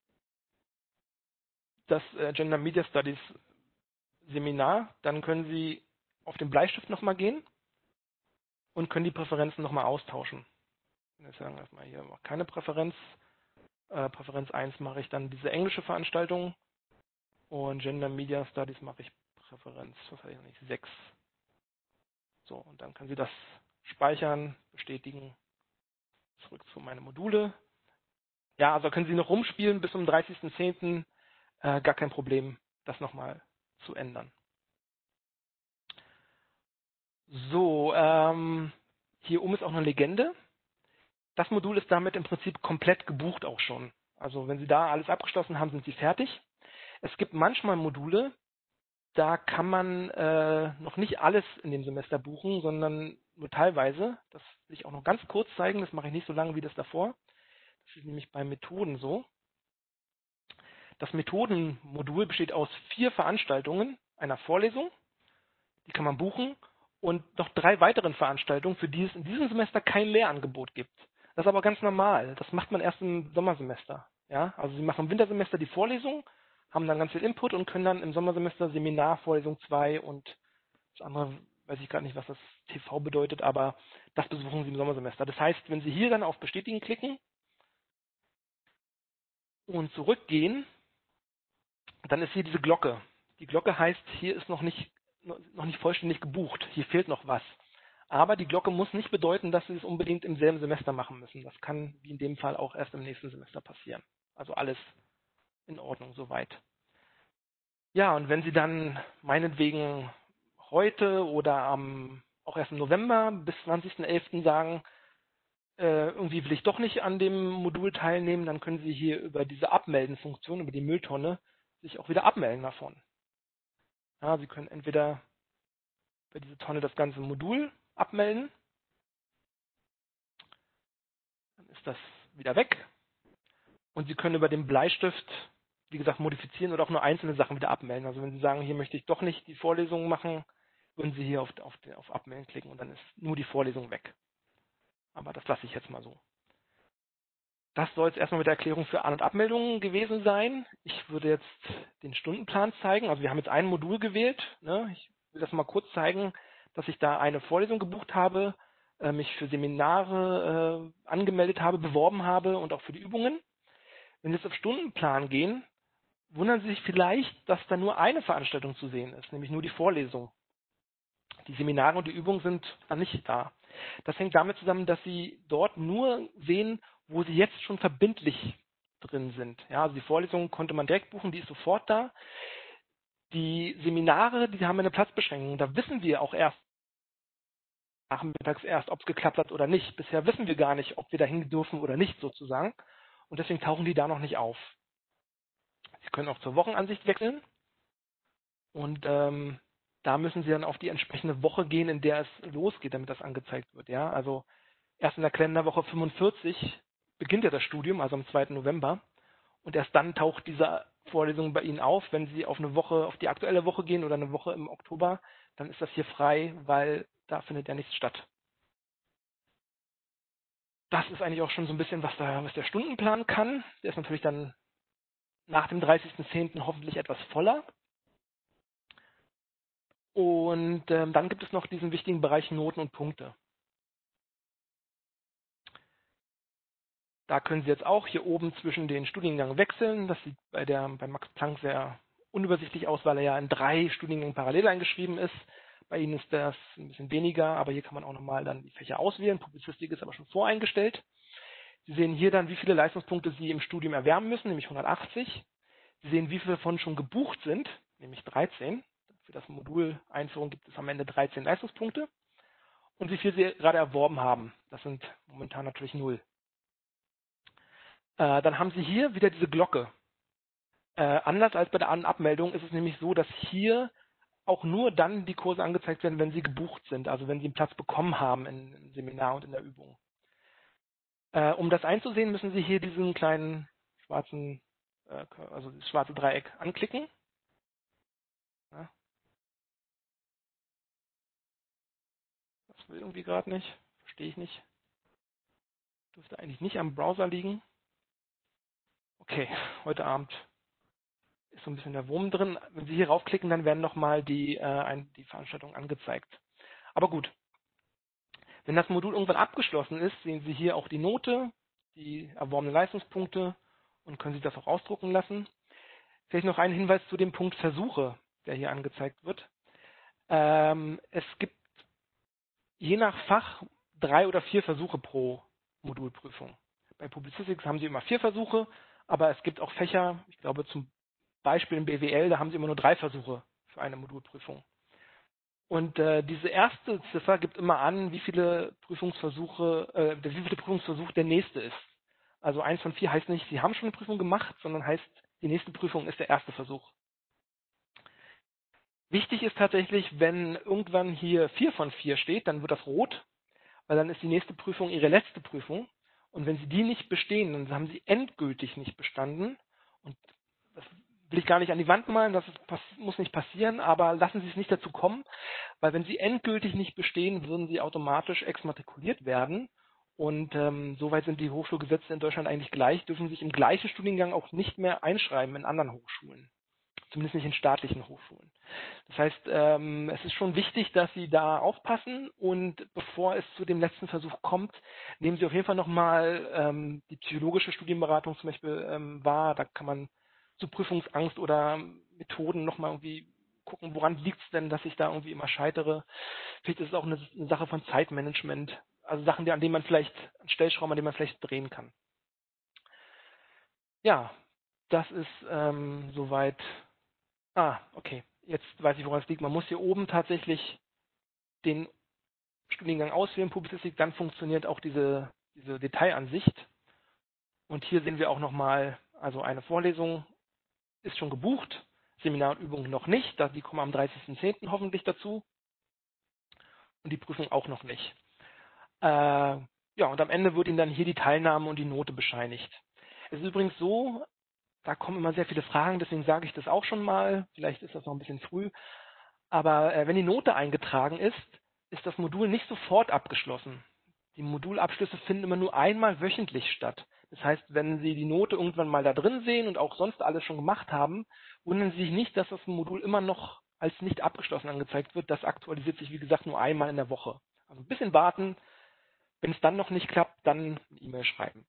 das äh, Gender Media Studies Seminar, dann können Sie auf den Bleistift nochmal gehen und können die Präferenzen nochmal austauschen. Wir sagen erstmal hier keine Präferenz. Äh, Präferenz eins mache ich dann diese englische Veranstaltung und Gender Media Studies mache ich Präferenz, was weiß ich nicht, sechs. So, und dann können Sie das speichern, bestätigen, zurück zu meine Module. Ja, also können Sie noch rumspielen bis zum dreißigsten zehnten Äh, gar kein Problem, das nochmal zu ändern. So, ähm, hier oben ist auch eine Legende. Das Modul ist damit im Prinzip komplett gebucht auch schon. Also wenn Sie da alles abgeschlossen haben, sind Sie fertig. Es gibt manchmal Module, da kann man äh, noch nicht alles in dem Semester buchen, sondern nur teilweise. Das will ich auch noch ganz kurz zeigen, das mache ich nicht so lange wie das davor. Das ist nämlich bei Methoden so. Das Methodenmodul besteht aus vier Veranstaltungen, einer Vorlesung, die kann man buchen, und noch drei weiteren Veranstaltungen, für die es in diesem Semester kein Lehrangebot gibt. Das ist aber ganz normal. Das macht man erst im Sommersemester. Ja? Also Sie machen im Wintersemester die Vorlesung, haben dann ganz viel Input und können dann im Sommersemester Seminar, Vorlesung zwei und das andere, weiß ich gerade nicht, was das T V bedeutet, aber das besuchen Sie im Sommersemester. Das heißt, wenn Sie hier dann auf Bestätigen klicken und zurückgehen, dann ist hier diese Glocke. Die Glocke heißt, hier ist noch nicht, noch nicht vollständig gebucht. Hier fehlt noch was. Aber die Glocke muss nicht bedeuten, dass Sie es unbedingt im selben Semester machen müssen. Das kann, wie in dem Fall, auch erst im nächsten Semester passieren. Also alles in Ordnung soweit. Ja, und wenn Sie dann meinetwegen heute oder am, auch erst im November bis zwanzigsten elften sagen, äh, irgendwie will ich doch nicht an dem Modul teilnehmen, dann können Sie hier über diese Abmelden-Funktion, über die Mülltonne, sich auch wieder abmelden davon. Ja, Sie können entweder bei dieser Tonne das ganze Modul abmelden, dann ist das wieder weg. Und Sie können über den Bleistift, wie gesagt, modifizieren oder auch nur einzelne Sachen wieder abmelden. Also wenn Sie sagen, hier möchte ich doch nicht die Vorlesung machen, würden Sie hier auf, auf, auf Abmelden klicken und dann ist nur die Vorlesung weg. Aber das lasse ich jetzt mal so. Das soll es erstmal mit der Erklärung für An- und Abmeldungen gewesen sein. Ich würde jetzt den Stundenplan zeigen. Also wir haben jetzt ein Modul gewählt. Ne? Ich will das mal kurz zeigen, dass ich da eine Vorlesung gebucht habe, äh, mich für Seminare äh, angemeldet habe, beworben habe und auch für die Übungen. Wenn Sie jetzt auf Stundenplan gehen, wundern Sie sich vielleicht, dass da nur eine Veranstaltung zu sehen ist, nämlich nur die Vorlesung. Die Seminare und die Übungen sind dann nicht da. Das hängt damit zusammen, dass Sie dort nur sehen, wo Sie jetzt schon verbindlich drin sind. Ja, also die Vorlesung konnte man direkt buchen, die ist sofort da. Die Seminare, die haben eine Platzbeschränkung. Da wissen wir auch erst nachmittags erst, ob es geklappt hat oder nicht. Bisher wissen wir gar nicht, ob wir dahin dürfen oder nicht sozusagen. Und deswegen tauchen die da noch nicht auf. Sie können auch zur Wochenansicht wechseln. Und ähm, da müssen Sie dann auf die entsprechende Woche gehen, in der es losgeht, damit das angezeigt wird. Ja, also erst in der Kalenderwoche fünfundvierzig beginnt ja das Studium, also am zweiten November. Und erst dann taucht diese Vorlesung bei Ihnen auf. Wenn Sie auf eine Woche, auf die aktuelle Woche gehen oder eine Woche im Oktober, dann ist das hier frei, weil da findet ja nichts statt. Das ist eigentlich auch schon so ein bisschen, was, da, was der Stundenplan kann. Der ist natürlich dann nach dem dreißigsten zehnten hoffentlich etwas voller. Und ähm, dann gibt es noch diesen wichtigen Bereich Noten und Punkte. Da können Sie jetzt auch hier oben zwischen den Studiengängen wechseln. Das sieht bei, der, bei Max Planck sehr unübersichtlich aus, weil er ja in drei Studiengängen parallel eingeschrieben ist. Bei Ihnen ist das ein bisschen weniger, aber hier kann man auch nochmal dann die Fächer auswählen. Publizistik ist aber schon voreingestellt. Sie sehen hier dann, wie viele Leistungspunkte Sie im Studium erwerben müssen, nämlich hundertachtzig. Sie sehen, wie viele davon schon gebucht sind, nämlich dreizehn. Für das Modul Einführung gibt es am Ende dreizehn Leistungspunkte. Und wie viel Sie gerade erworben haben. Das sind momentan natürlich null. Äh, dann haben Sie hier wieder diese Glocke. Äh, anders als bei der An- Abmeldung ist es nämlich so, dass hier auch nur dann die Kurse angezeigt werden, wenn sie gebucht sind, also wenn sie einen Platz bekommen haben in, im Seminar und in der Übung. Äh, um das einzusehen, müssen Sie hier diesen kleinen schwarzen, äh, also das schwarze Dreieck anklicken. Ja, das will irgendwie gerade nicht, verstehe ich nicht. Dürfte eigentlich nicht am Browser liegen. Okay, heute Abend ist so ein bisschen der Wurm drin. Wenn Sie hier raufklicken, dann werden nochmal die, äh, ein, die Veranstaltungen angezeigt. Aber gut, wenn das Modul irgendwann abgeschlossen ist, sehen Sie hier auch die Note, die erworbenen Leistungspunkte und können sich das auch ausdrucken lassen. Vielleicht noch ein Hinweis zu dem Punkt Versuche, der hier angezeigt wird. Ähm, es gibt je nach Fach drei oder vier Versuche pro Modulprüfung. Bei Publizistik haben Sie immer vier Versuche, aber es gibt auch Fächer, ich glaube zum Beispiel im B W L, da haben Sie immer nur drei Versuche für eine Modulprüfung. Und äh, diese erste Ziffer gibt immer an, wie viele Prüfungsversuche, äh, wie viele Prüfungsversuch der nächste ist. Also eins von vier heißt nicht, Sie haben schon eine Prüfung gemacht, sondern heißt, die nächste Prüfung ist der erste Versuch. Wichtig ist tatsächlich, wenn irgendwann hier vier von vier steht, dann wird das rot, weil dann ist die nächste Prüfung Ihre letzte Prüfung. Und wenn Sie die nicht bestehen, dann haben Sie endgültig nicht bestanden. Und das will ich gar nicht an die Wand malen, das ist, muss nicht passieren, aber lassen Sie es nicht dazu kommen, weil wenn Sie endgültig nicht bestehen, würden Sie automatisch exmatrikuliert werden. Und ähm, soweit sind die Hochschulgesetze in Deutschland eigentlich gleich, dürfen sich im gleichen Studiengang auch nicht mehr einschreiben in anderen Hochschulen. Zumindest nicht in staatlichen Hochschulen. Das heißt, ähm, es ist schon wichtig, dass Sie da aufpassen und bevor es zu dem letzten Versuch kommt, nehmen Sie auf jeden Fall nochmal ähm, die psychologische Studienberatung zum Beispiel ähm, wahr. Da kann man zu Prüfungsangst oder Methoden nochmal irgendwie gucken, woran liegt es denn, dass ich da irgendwie immer scheitere. Vielleicht ist es auch eine, eine Sache von Zeitmanagement, also Sachen, die, an denen man vielleicht, an Stellschrauben, an denen man vielleicht drehen kann. Ja, das ist ähm, soweit. Ah, okay. Jetzt weiß ich, woran es liegt. Man muss hier oben tatsächlich den Studiengang auswählen, Publizistik, dann funktioniert auch diese, diese Detailansicht. Und hier sehen wir auch nochmal, also eine Vorlesung ist schon gebucht, Seminar und Übung noch nicht, da, die kommen am dreißigsten zehnten hoffentlich dazu und die Prüfung auch noch nicht. Äh, ja, und am Ende wird Ihnen dann hier die Teilnahme und die Note bescheinigt. Es ist übrigens so, da kommen immer sehr viele Fragen, deswegen sage ich das auch schon mal, vielleicht ist das noch ein bisschen früh, aber äh, wenn die Note eingetragen ist, ist das Modul nicht sofort abgeschlossen. Die Modulabschlüsse finden immer nur einmal wöchentlich statt. Das heißt, wenn Sie die Note irgendwann mal da drin sehen und auch sonst alles schon gemacht haben, wundern Sie sich nicht, dass das Modul immer noch als nicht abgeschlossen angezeigt wird. Das aktualisiert sich, wie gesagt, nur einmal in der Woche. Also ein bisschen warten. Wenn es dann noch nicht klappt, dann eine E-Mail schreiben.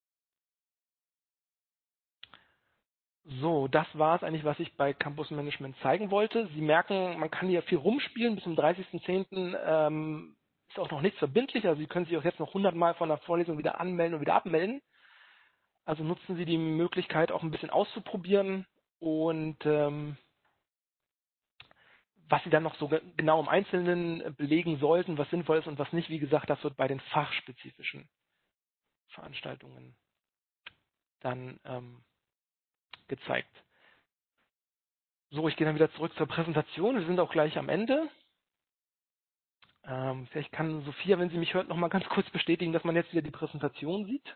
So, das war es eigentlich, was ich bei Campus Management zeigen wollte. Sie merken, man kann hier viel rumspielen. Bis zum dreißigsten zehnten Ähm, ist auch noch nichts verbindlich. Also Sie können sich auch jetzt noch hundert Mal von der Vorlesung wieder anmelden und wieder abmelden. Also nutzen Sie die Möglichkeit, auch ein bisschen auszuprobieren. Und ähm, was Sie dann noch so ge- genau im Einzelnen belegen sollten, was sinnvoll ist und was nicht, wie gesagt, das wird bei den fachspezifischen Veranstaltungen dann ähm, gezeigt. So, ich gehe dann wieder zurück zur Präsentation. Wir sind auch gleich am Ende. Ähm, vielleicht kann Sophia, wenn sie mich hört, noch mal ganz kurz bestätigen, dass man jetzt wieder die Präsentation sieht.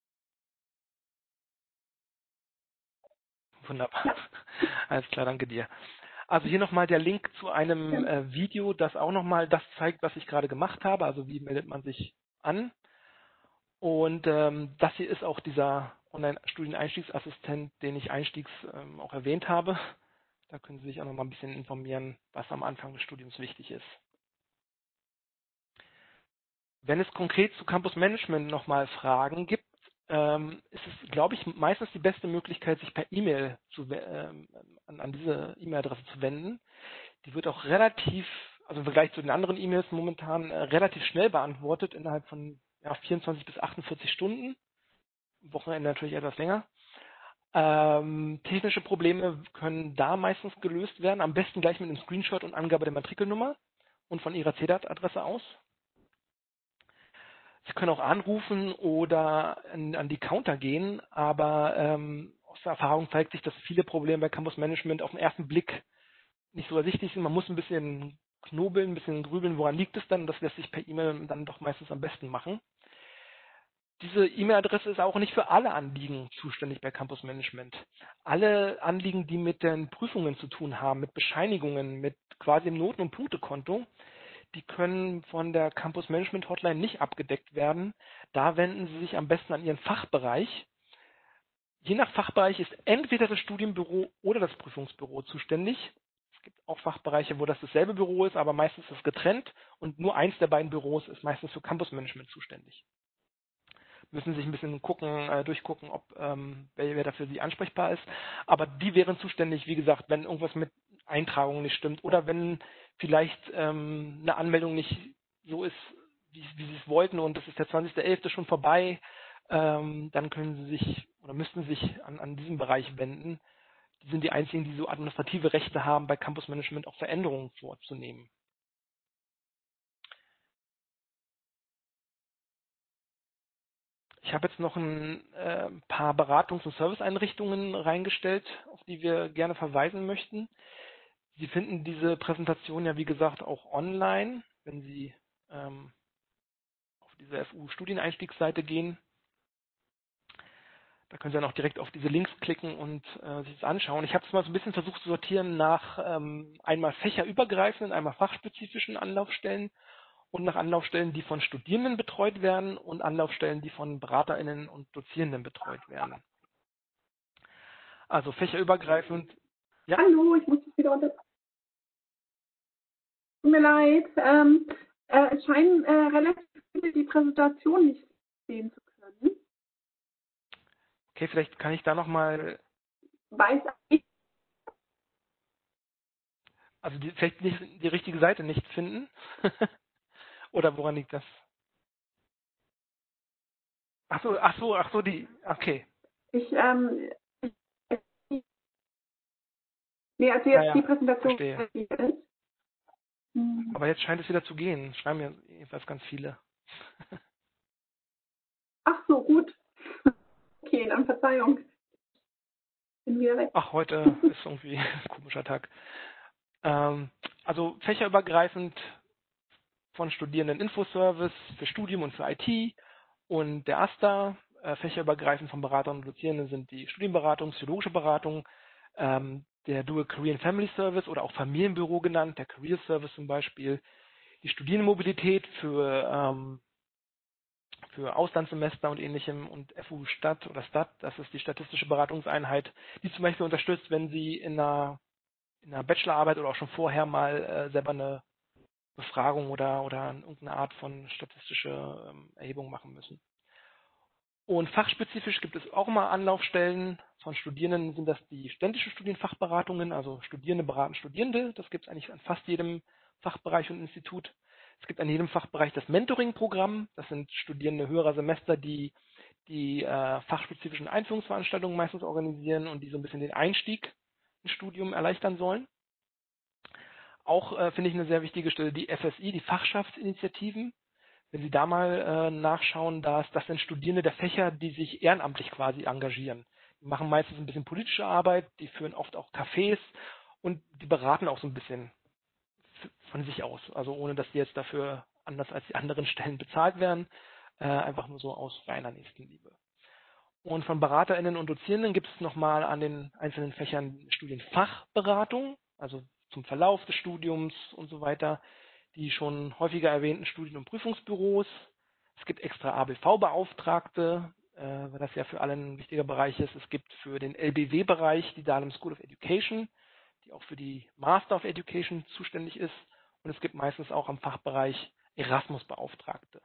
Wunderbar. Ja. Alles klar, danke dir. Also hier nochmal der Link zu einem Ja. äh, Video, das auch nochmal das zeigt, was ich gerade gemacht habe. Also wie meldet man sich an. Und ähm, das hier ist auch dieser Online-Studieneinstiegsassistent, den ich einstiegs ähm, auch erwähnt habe. Da können Sie sich auch nochmal ein bisschen informieren, was am Anfang des Studiums wichtig ist. Wenn es konkret zu Campus Management nochmal Fragen gibt, ähm, ist es, glaube ich, meistens die beste Möglichkeit, sich per E-Mail zu, ähm, an, an diese E-Mail-Adresse zu wenden. Die wird auch relativ, also im Vergleich zu den anderen E-Mails momentan äh, relativ schnell beantwortet, innerhalb von ja, vierundzwanzig bis achtundvierzig Stunden. Am Wochenende natürlich etwas länger. Ähm, technische Probleme können da meistens gelöst werden, am besten gleich mit einem Screenshot und Angabe der Matrikelnummer und von Ihrer C D A T-Adresse aus. Sie können auch anrufen oder an, an die Counter gehen, aber ähm, aus der Erfahrung zeigt sich, dass viele Probleme bei Campus Management auf den ersten Blick nicht so ersichtlich sind. Man muss ein bisschen knobeln, ein bisschen grübeln, woran liegt es dann. Das lässt sich per E-Mail dann doch meistens am besten machen. Diese E-Mail-Adresse ist auch nicht für alle Anliegen zuständig bei Campus Management. Alle Anliegen, die mit den Prüfungen zu tun haben, mit Bescheinigungen, mit quasi dem Noten- und Punktekonto, die können von der Campus Management Hotline nicht abgedeckt werden. Da wenden Sie sich am besten an Ihren Fachbereich. Je nach Fachbereich ist entweder das Studienbüro oder das Prüfungsbüro zuständig. Es gibt auch Fachbereiche, wo das dasselbe Büro ist, aber meistens ist es getrennt und nur eins der beiden Büros ist meistens für Campus Management zuständig. Müssen sich ein bisschen gucken, äh, durchgucken, ob ähm, wer, wer dafür sie ansprechbar ist. Aber die wären zuständig, wie gesagt, wenn irgendwas mit Eintragungen nicht stimmt oder wenn vielleicht ähm, eine Anmeldung nicht so ist, wie, wie sie es wollten und es ist der zwanzigster elfte schon vorbei, ähm, dann können sie sich oder müssten sich an, an diesen Bereich wenden. Die sind die einzigen, die so administrative Rechte haben, bei Campus Management auch Veränderungen vorzunehmen. Ich habe jetzt noch ein äh, paar Beratungs- und Serviceeinrichtungen reingestellt, auf die wir gerne verweisen möchten. Sie finden diese Präsentation ja, wie gesagt, auch online, wenn Sie ähm, auf diese F U-Studieneinstiegsseite gehen. Da können Sie dann auch direkt auf diese Links klicken und äh, sich das anschauen. Ich habe es mal so ein bisschen versucht zu sortieren nach ähm, einmal fächerübergreifenden, einmal fachspezifischen Anlaufstellen und nach Anlaufstellen, die von Studierenden betreut werden und Anlaufstellen, die von BeraterInnen und Dozierenden betreut werden. Also fächerübergreifend. Ja, Hallo, ich muss das wieder unter. Tut mir leid. Ähm, äh, es scheinen äh, relativ viele die Präsentation nicht sehen zu können. okay, vielleicht kann ich da nochmal, Weiß ich. also die, vielleicht nicht, die richtige Seite nicht finden. Oder woran liegt das? Ach so, ach so, ach so, die, okay. Ich, ähm, ich, nee, also Ja, jetzt die ja, Präsentation verstehe. ist. Hm. Aber jetzt scheint es wieder zu gehen. Schreiben mir jedenfalls ganz viele. Ach so, gut. Okay, dann Verzeihung. Bin wieder weg. Ach, heute ist irgendwie ein komischer Tag. Ähm, also fächerübergreifend von Studierenden Infoservice für Studium und für I T und der AStA. Äh, fächerübergreifend von Beratern und Dozierenden sind die Studienberatung, psychologische Beratung, ähm, der Dual Career and Family Service oder auch Familienbüro genannt, der Career Service zum Beispiel, die Studierendenmobilität für, ähm, für Auslandssemester und ähnlichem und F U Stadt oder Stat, das ist die statistische Beratungseinheit, die zum Beispiel unterstützt, wenn Sie in einer, in einer Bachelorarbeit oder auch schon vorher mal äh, selber eine Befragung oder, oder irgendeine Art von statistische ähm, Erhebung machen müssen. Und fachspezifisch gibt es auch mal Anlaufstellen. Von Studierenden sind das die ständischen Studienfachberatungen, also Studierende beraten Studierende. Das gibt es eigentlich an fast jedem Fachbereich und Institut. Es gibt an jedem Fachbereich das Mentoring-Programm. Das sind Studierende höherer Semester, die die äh, fachspezifischen Einführungsveranstaltungen meistens organisieren und die so ein bisschen den Einstieg ins Studium erleichtern sollen. Auch äh, finde ich eine sehr wichtige Stelle die F S I, die Fachschaftsinitiativen. Wenn Sie da mal äh, nachschauen, das, das sind Studierende der Fächer, die sich ehrenamtlich quasi engagieren. Die machen meistens ein bisschen politische Arbeit, die führen oft auch Cafés und die beraten auch so ein bisschen von sich aus, also ohne dass die jetzt dafür anders als die anderen Stellen bezahlt werden, äh, einfach nur so aus reiner Nächstenliebe. Und von BeraterInnen und Dozierenden gibt es nochmal an den einzelnen Fächern Studienfachberatung, also zum Verlauf des Studiums und so weiter, die schon häufiger erwähnten Studien- und Prüfungsbüros. Es gibt extra A B V-Beauftragte, äh, weil das ja für alle ein wichtiger Bereich ist. Es gibt für den L B W-Bereich die Dahlem School of Education, die auch für die Master of Education zuständig ist. Und es gibt meistens auch am Fachbereich Erasmus-Beauftragte.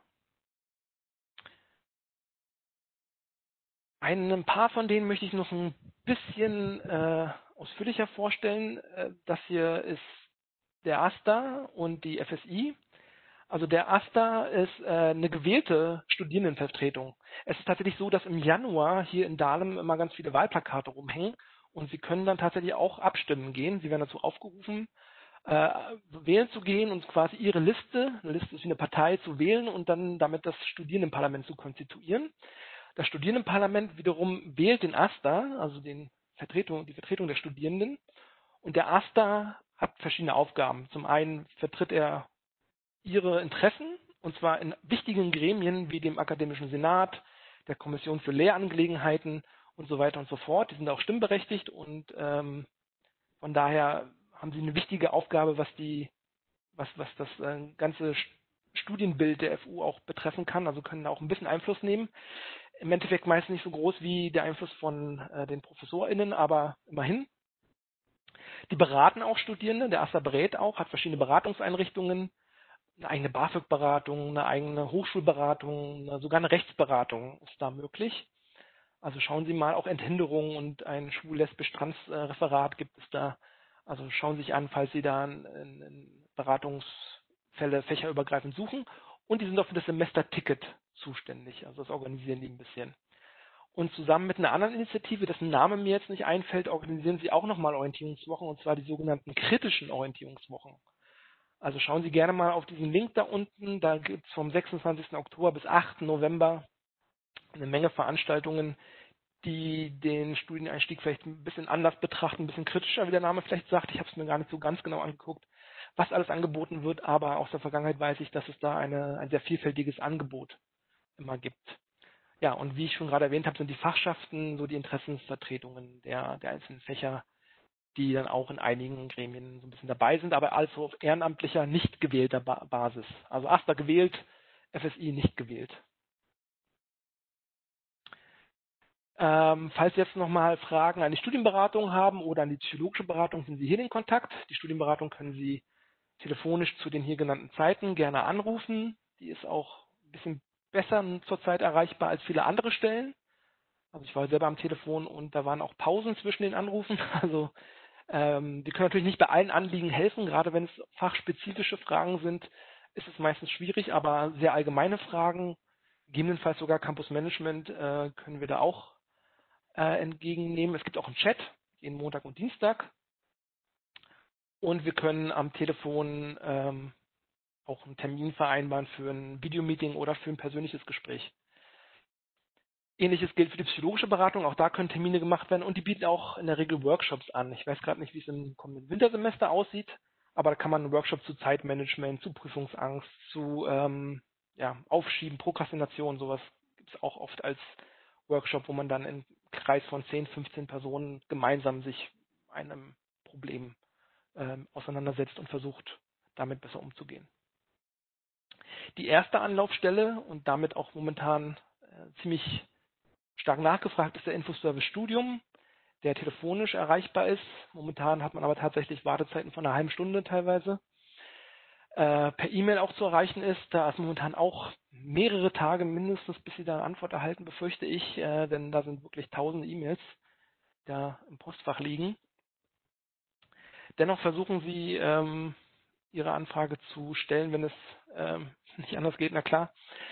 Ein paar von denen möchte ich noch ein bisschen äh, ausführlicher vorstellen. Äh, das hier ist der AStA und die F S I. Also der AStA ist äh, eine gewählte Studierendenvertretung. Es ist tatsächlich so, dass im Januar hier in Dahlem immer ganz viele Wahlplakate rumhängen und Sie können dann tatsächlich auch abstimmen gehen. Sie werden dazu aufgerufen, äh, wählen zu gehen und quasi Ihre Liste, eine Liste ist wie eine Partei, zu wählen und dann damit das Studierendenparlament zu konstituieren. Das Studierendenparlament wiederum wählt den AStA, also den Vertretung, die Vertretung der Studierenden. Und der AStA hat verschiedene Aufgaben. Zum einen vertritt er ihre Interessen, und zwar in wichtigen Gremien wie dem Akademischen Senat, der Kommission für Lehrangelegenheiten und so weiter und so fort. Die sind auch stimmberechtigt und ähm, von daher haben sie eine wichtige Aufgabe, was die, was, was das äh, ganze Studienbild der F U auch betreffen kann, also können da auch ein bisschen Einfluss nehmen. Im Endeffekt meist nicht so groß wie der Einfluss von äh, den ProfessorInnen, aber immerhin. Die beraten auch Studierende, der AStA berät auch, hat verschiedene Beratungseinrichtungen, eine eigene BAföG-Beratung, eine eigene Hochschulberatung, eine, sogar eine Rechtsberatung ist da möglich. Also schauen Sie mal, auch Enthinderung und ein schwul-lesbisch-trans-Referat gibt es da. Also schauen Sie sich an, falls Sie da in, in Beratungsfälle fächerübergreifend suchen. Und die sind auch für das Semesterticket zuständig. Also das organisieren die ein bisschen. Und zusammen mit einer anderen Initiative, dessen Name mir jetzt nicht einfällt, organisieren sie auch nochmal Orientierungswochen, und zwar die sogenannten kritischen Orientierungswochen. Also schauen Sie gerne mal auf diesen Link da unten. Da gibt es vom sechsundzwanzigsten Oktober bis achten November eine Menge Veranstaltungen, die den Studieneinstieg vielleicht ein bisschen anders betrachten, ein bisschen kritischer, wie der Name vielleicht sagt. Ich habe es mir gar nicht so ganz genau angeguckt, was alles angeboten wird, aber aus der Vergangenheit weiß ich, dass es da eine, ein sehr vielfältiges Angebot immer gibt. Ja, und wie ich schon gerade erwähnt habe, sind die Fachschaften so die Interessensvertretungen der, der einzelnen Fächer, die dann auch in einigen Gremien so ein bisschen dabei sind, aber also auf ehrenamtlicher, nicht gewählter ba Basis. Also AStA gewählt, F S I nicht gewählt. Ähm, falls Sie jetzt nochmal Fragen an die Studienberatung haben oder an die psychologische Beratung, sind Sie hier den Kontakt. Die Studienberatung können Sie telefonisch zu den hier genannten Zeiten gerne anrufen. Die ist auch ein bisschen besser zurzeit erreichbar als viele andere Stellen. Also ich war selber am Telefon und da waren auch Pausen zwischen den Anrufen. Also ähm, die können natürlich nicht bei allen Anliegen helfen, gerade wenn es fachspezifische Fragen sind, ist es meistens schwierig, aber sehr allgemeine Fragen, gegebenenfalls sogar Campus Management, äh, können wir da auch äh, entgegennehmen. Es gibt auch einen Chat, jeden Montag und Dienstag. Und wir können am Telefon ähm, auch einen Termin vereinbaren für ein Videomeeting oder für ein persönliches Gespräch. Ähnliches gilt für die psychologische Beratung. Auch da können Termine gemacht werden und die bieten auch in der Regel Workshops an. Ich weiß gerade nicht, wie es im kommenden Wintersemester aussieht, aber da kann man einen Workshop zu Zeitmanagement, zu Prüfungsangst, zu ähm, ja, Aufschieben, Prokrastination, sowas gibt es auch oft als Workshop, wo man dann im Kreis von zehn, fünfzehn Personen gemeinsam sich einem Problem ähm, auseinandersetzt und versucht, damit besser umzugehen. Die erste Anlaufstelle und damit auch momentan äh, ziemlich stark nachgefragt ist der Infoservice Studium, der telefonisch erreichbar ist. Momentan hat man aber tatsächlich Wartezeiten von einer halben Stunde teilweise. Äh, per E-Mail auch zu erreichen ist, da ist momentan auch mehrere Tage mindestens, bis Sie da eine Antwort erhalten, befürchte ich, äh, denn da sind wirklich tausende E-Mails da im Postfach liegen. Dennoch versuchen Sie, ähm, Ihre Anfrage zu stellen, wenn es ähm, nicht anders geht, na klar.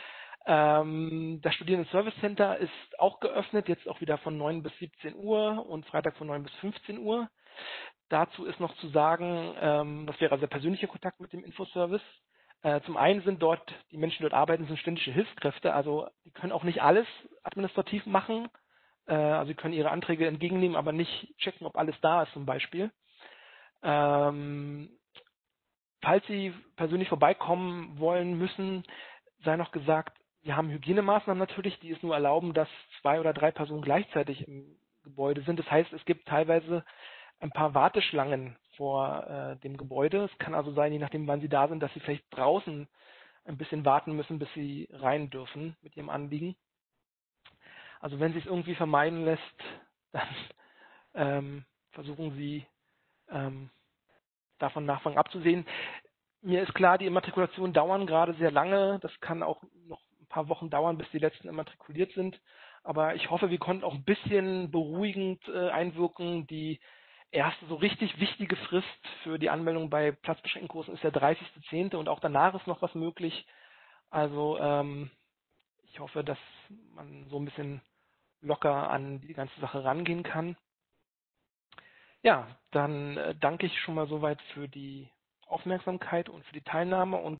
Ähm, das Studierenden-Service Center ist auch geöffnet, jetzt auch wieder von neun bis siebzehn Uhr und Freitag von neun bis fünfzehn Uhr. Dazu ist noch zu sagen, ähm, das wäre also der persönliche Kontakt mit dem Infoservice. Äh, zum einen sind dort, die Menschen, die dort arbeiten, sind ständische Hilfskräfte, also die können auch nicht alles administrativ machen. Äh, also sie können ihre Anträge entgegennehmen, aber nicht checken, ob alles da ist zum Beispiel. Ähm, falls Sie persönlich vorbeikommen wollen müssen, sei noch gesagt, wir haben Hygienemaßnahmen natürlich, die es nur erlauben, dass zwei oder drei Personen gleichzeitig im Gebäude sind. Das heißt, es gibt teilweise ein paar Warteschlangen vor äh, dem Gebäude. Es kann also sein, je nachdem, wann Sie da sind, dass Sie vielleicht draußen ein bisschen warten müssen, bis Sie rein dürfen mit Ihrem Anliegen. Also wenn Sie es irgendwie vermeiden lässt, dann ähm, versuchen Sie ähm, davon Nachfragen abzusehen. Mir ist klar, die Immatrikulationen dauern gerade sehr lange. Das kann auch noch ein paar Wochen dauern, bis die letzten immatrikuliert sind. Aber ich hoffe, wir konnten auch ein bisschen beruhigend äh, einwirken. Die erste so richtig wichtige Frist für die Anmeldung bei platzbeschränkten Kursen ist der dreißigste zehnte und auch danach ist noch was möglich. Also ähm, ich hoffe, dass man so ein bisschen locker an die ganze Sache rangehen kann. Ja, dann äh, danke ich schon mal soweit für die Aufmerksamkeit und für die Teilnahme und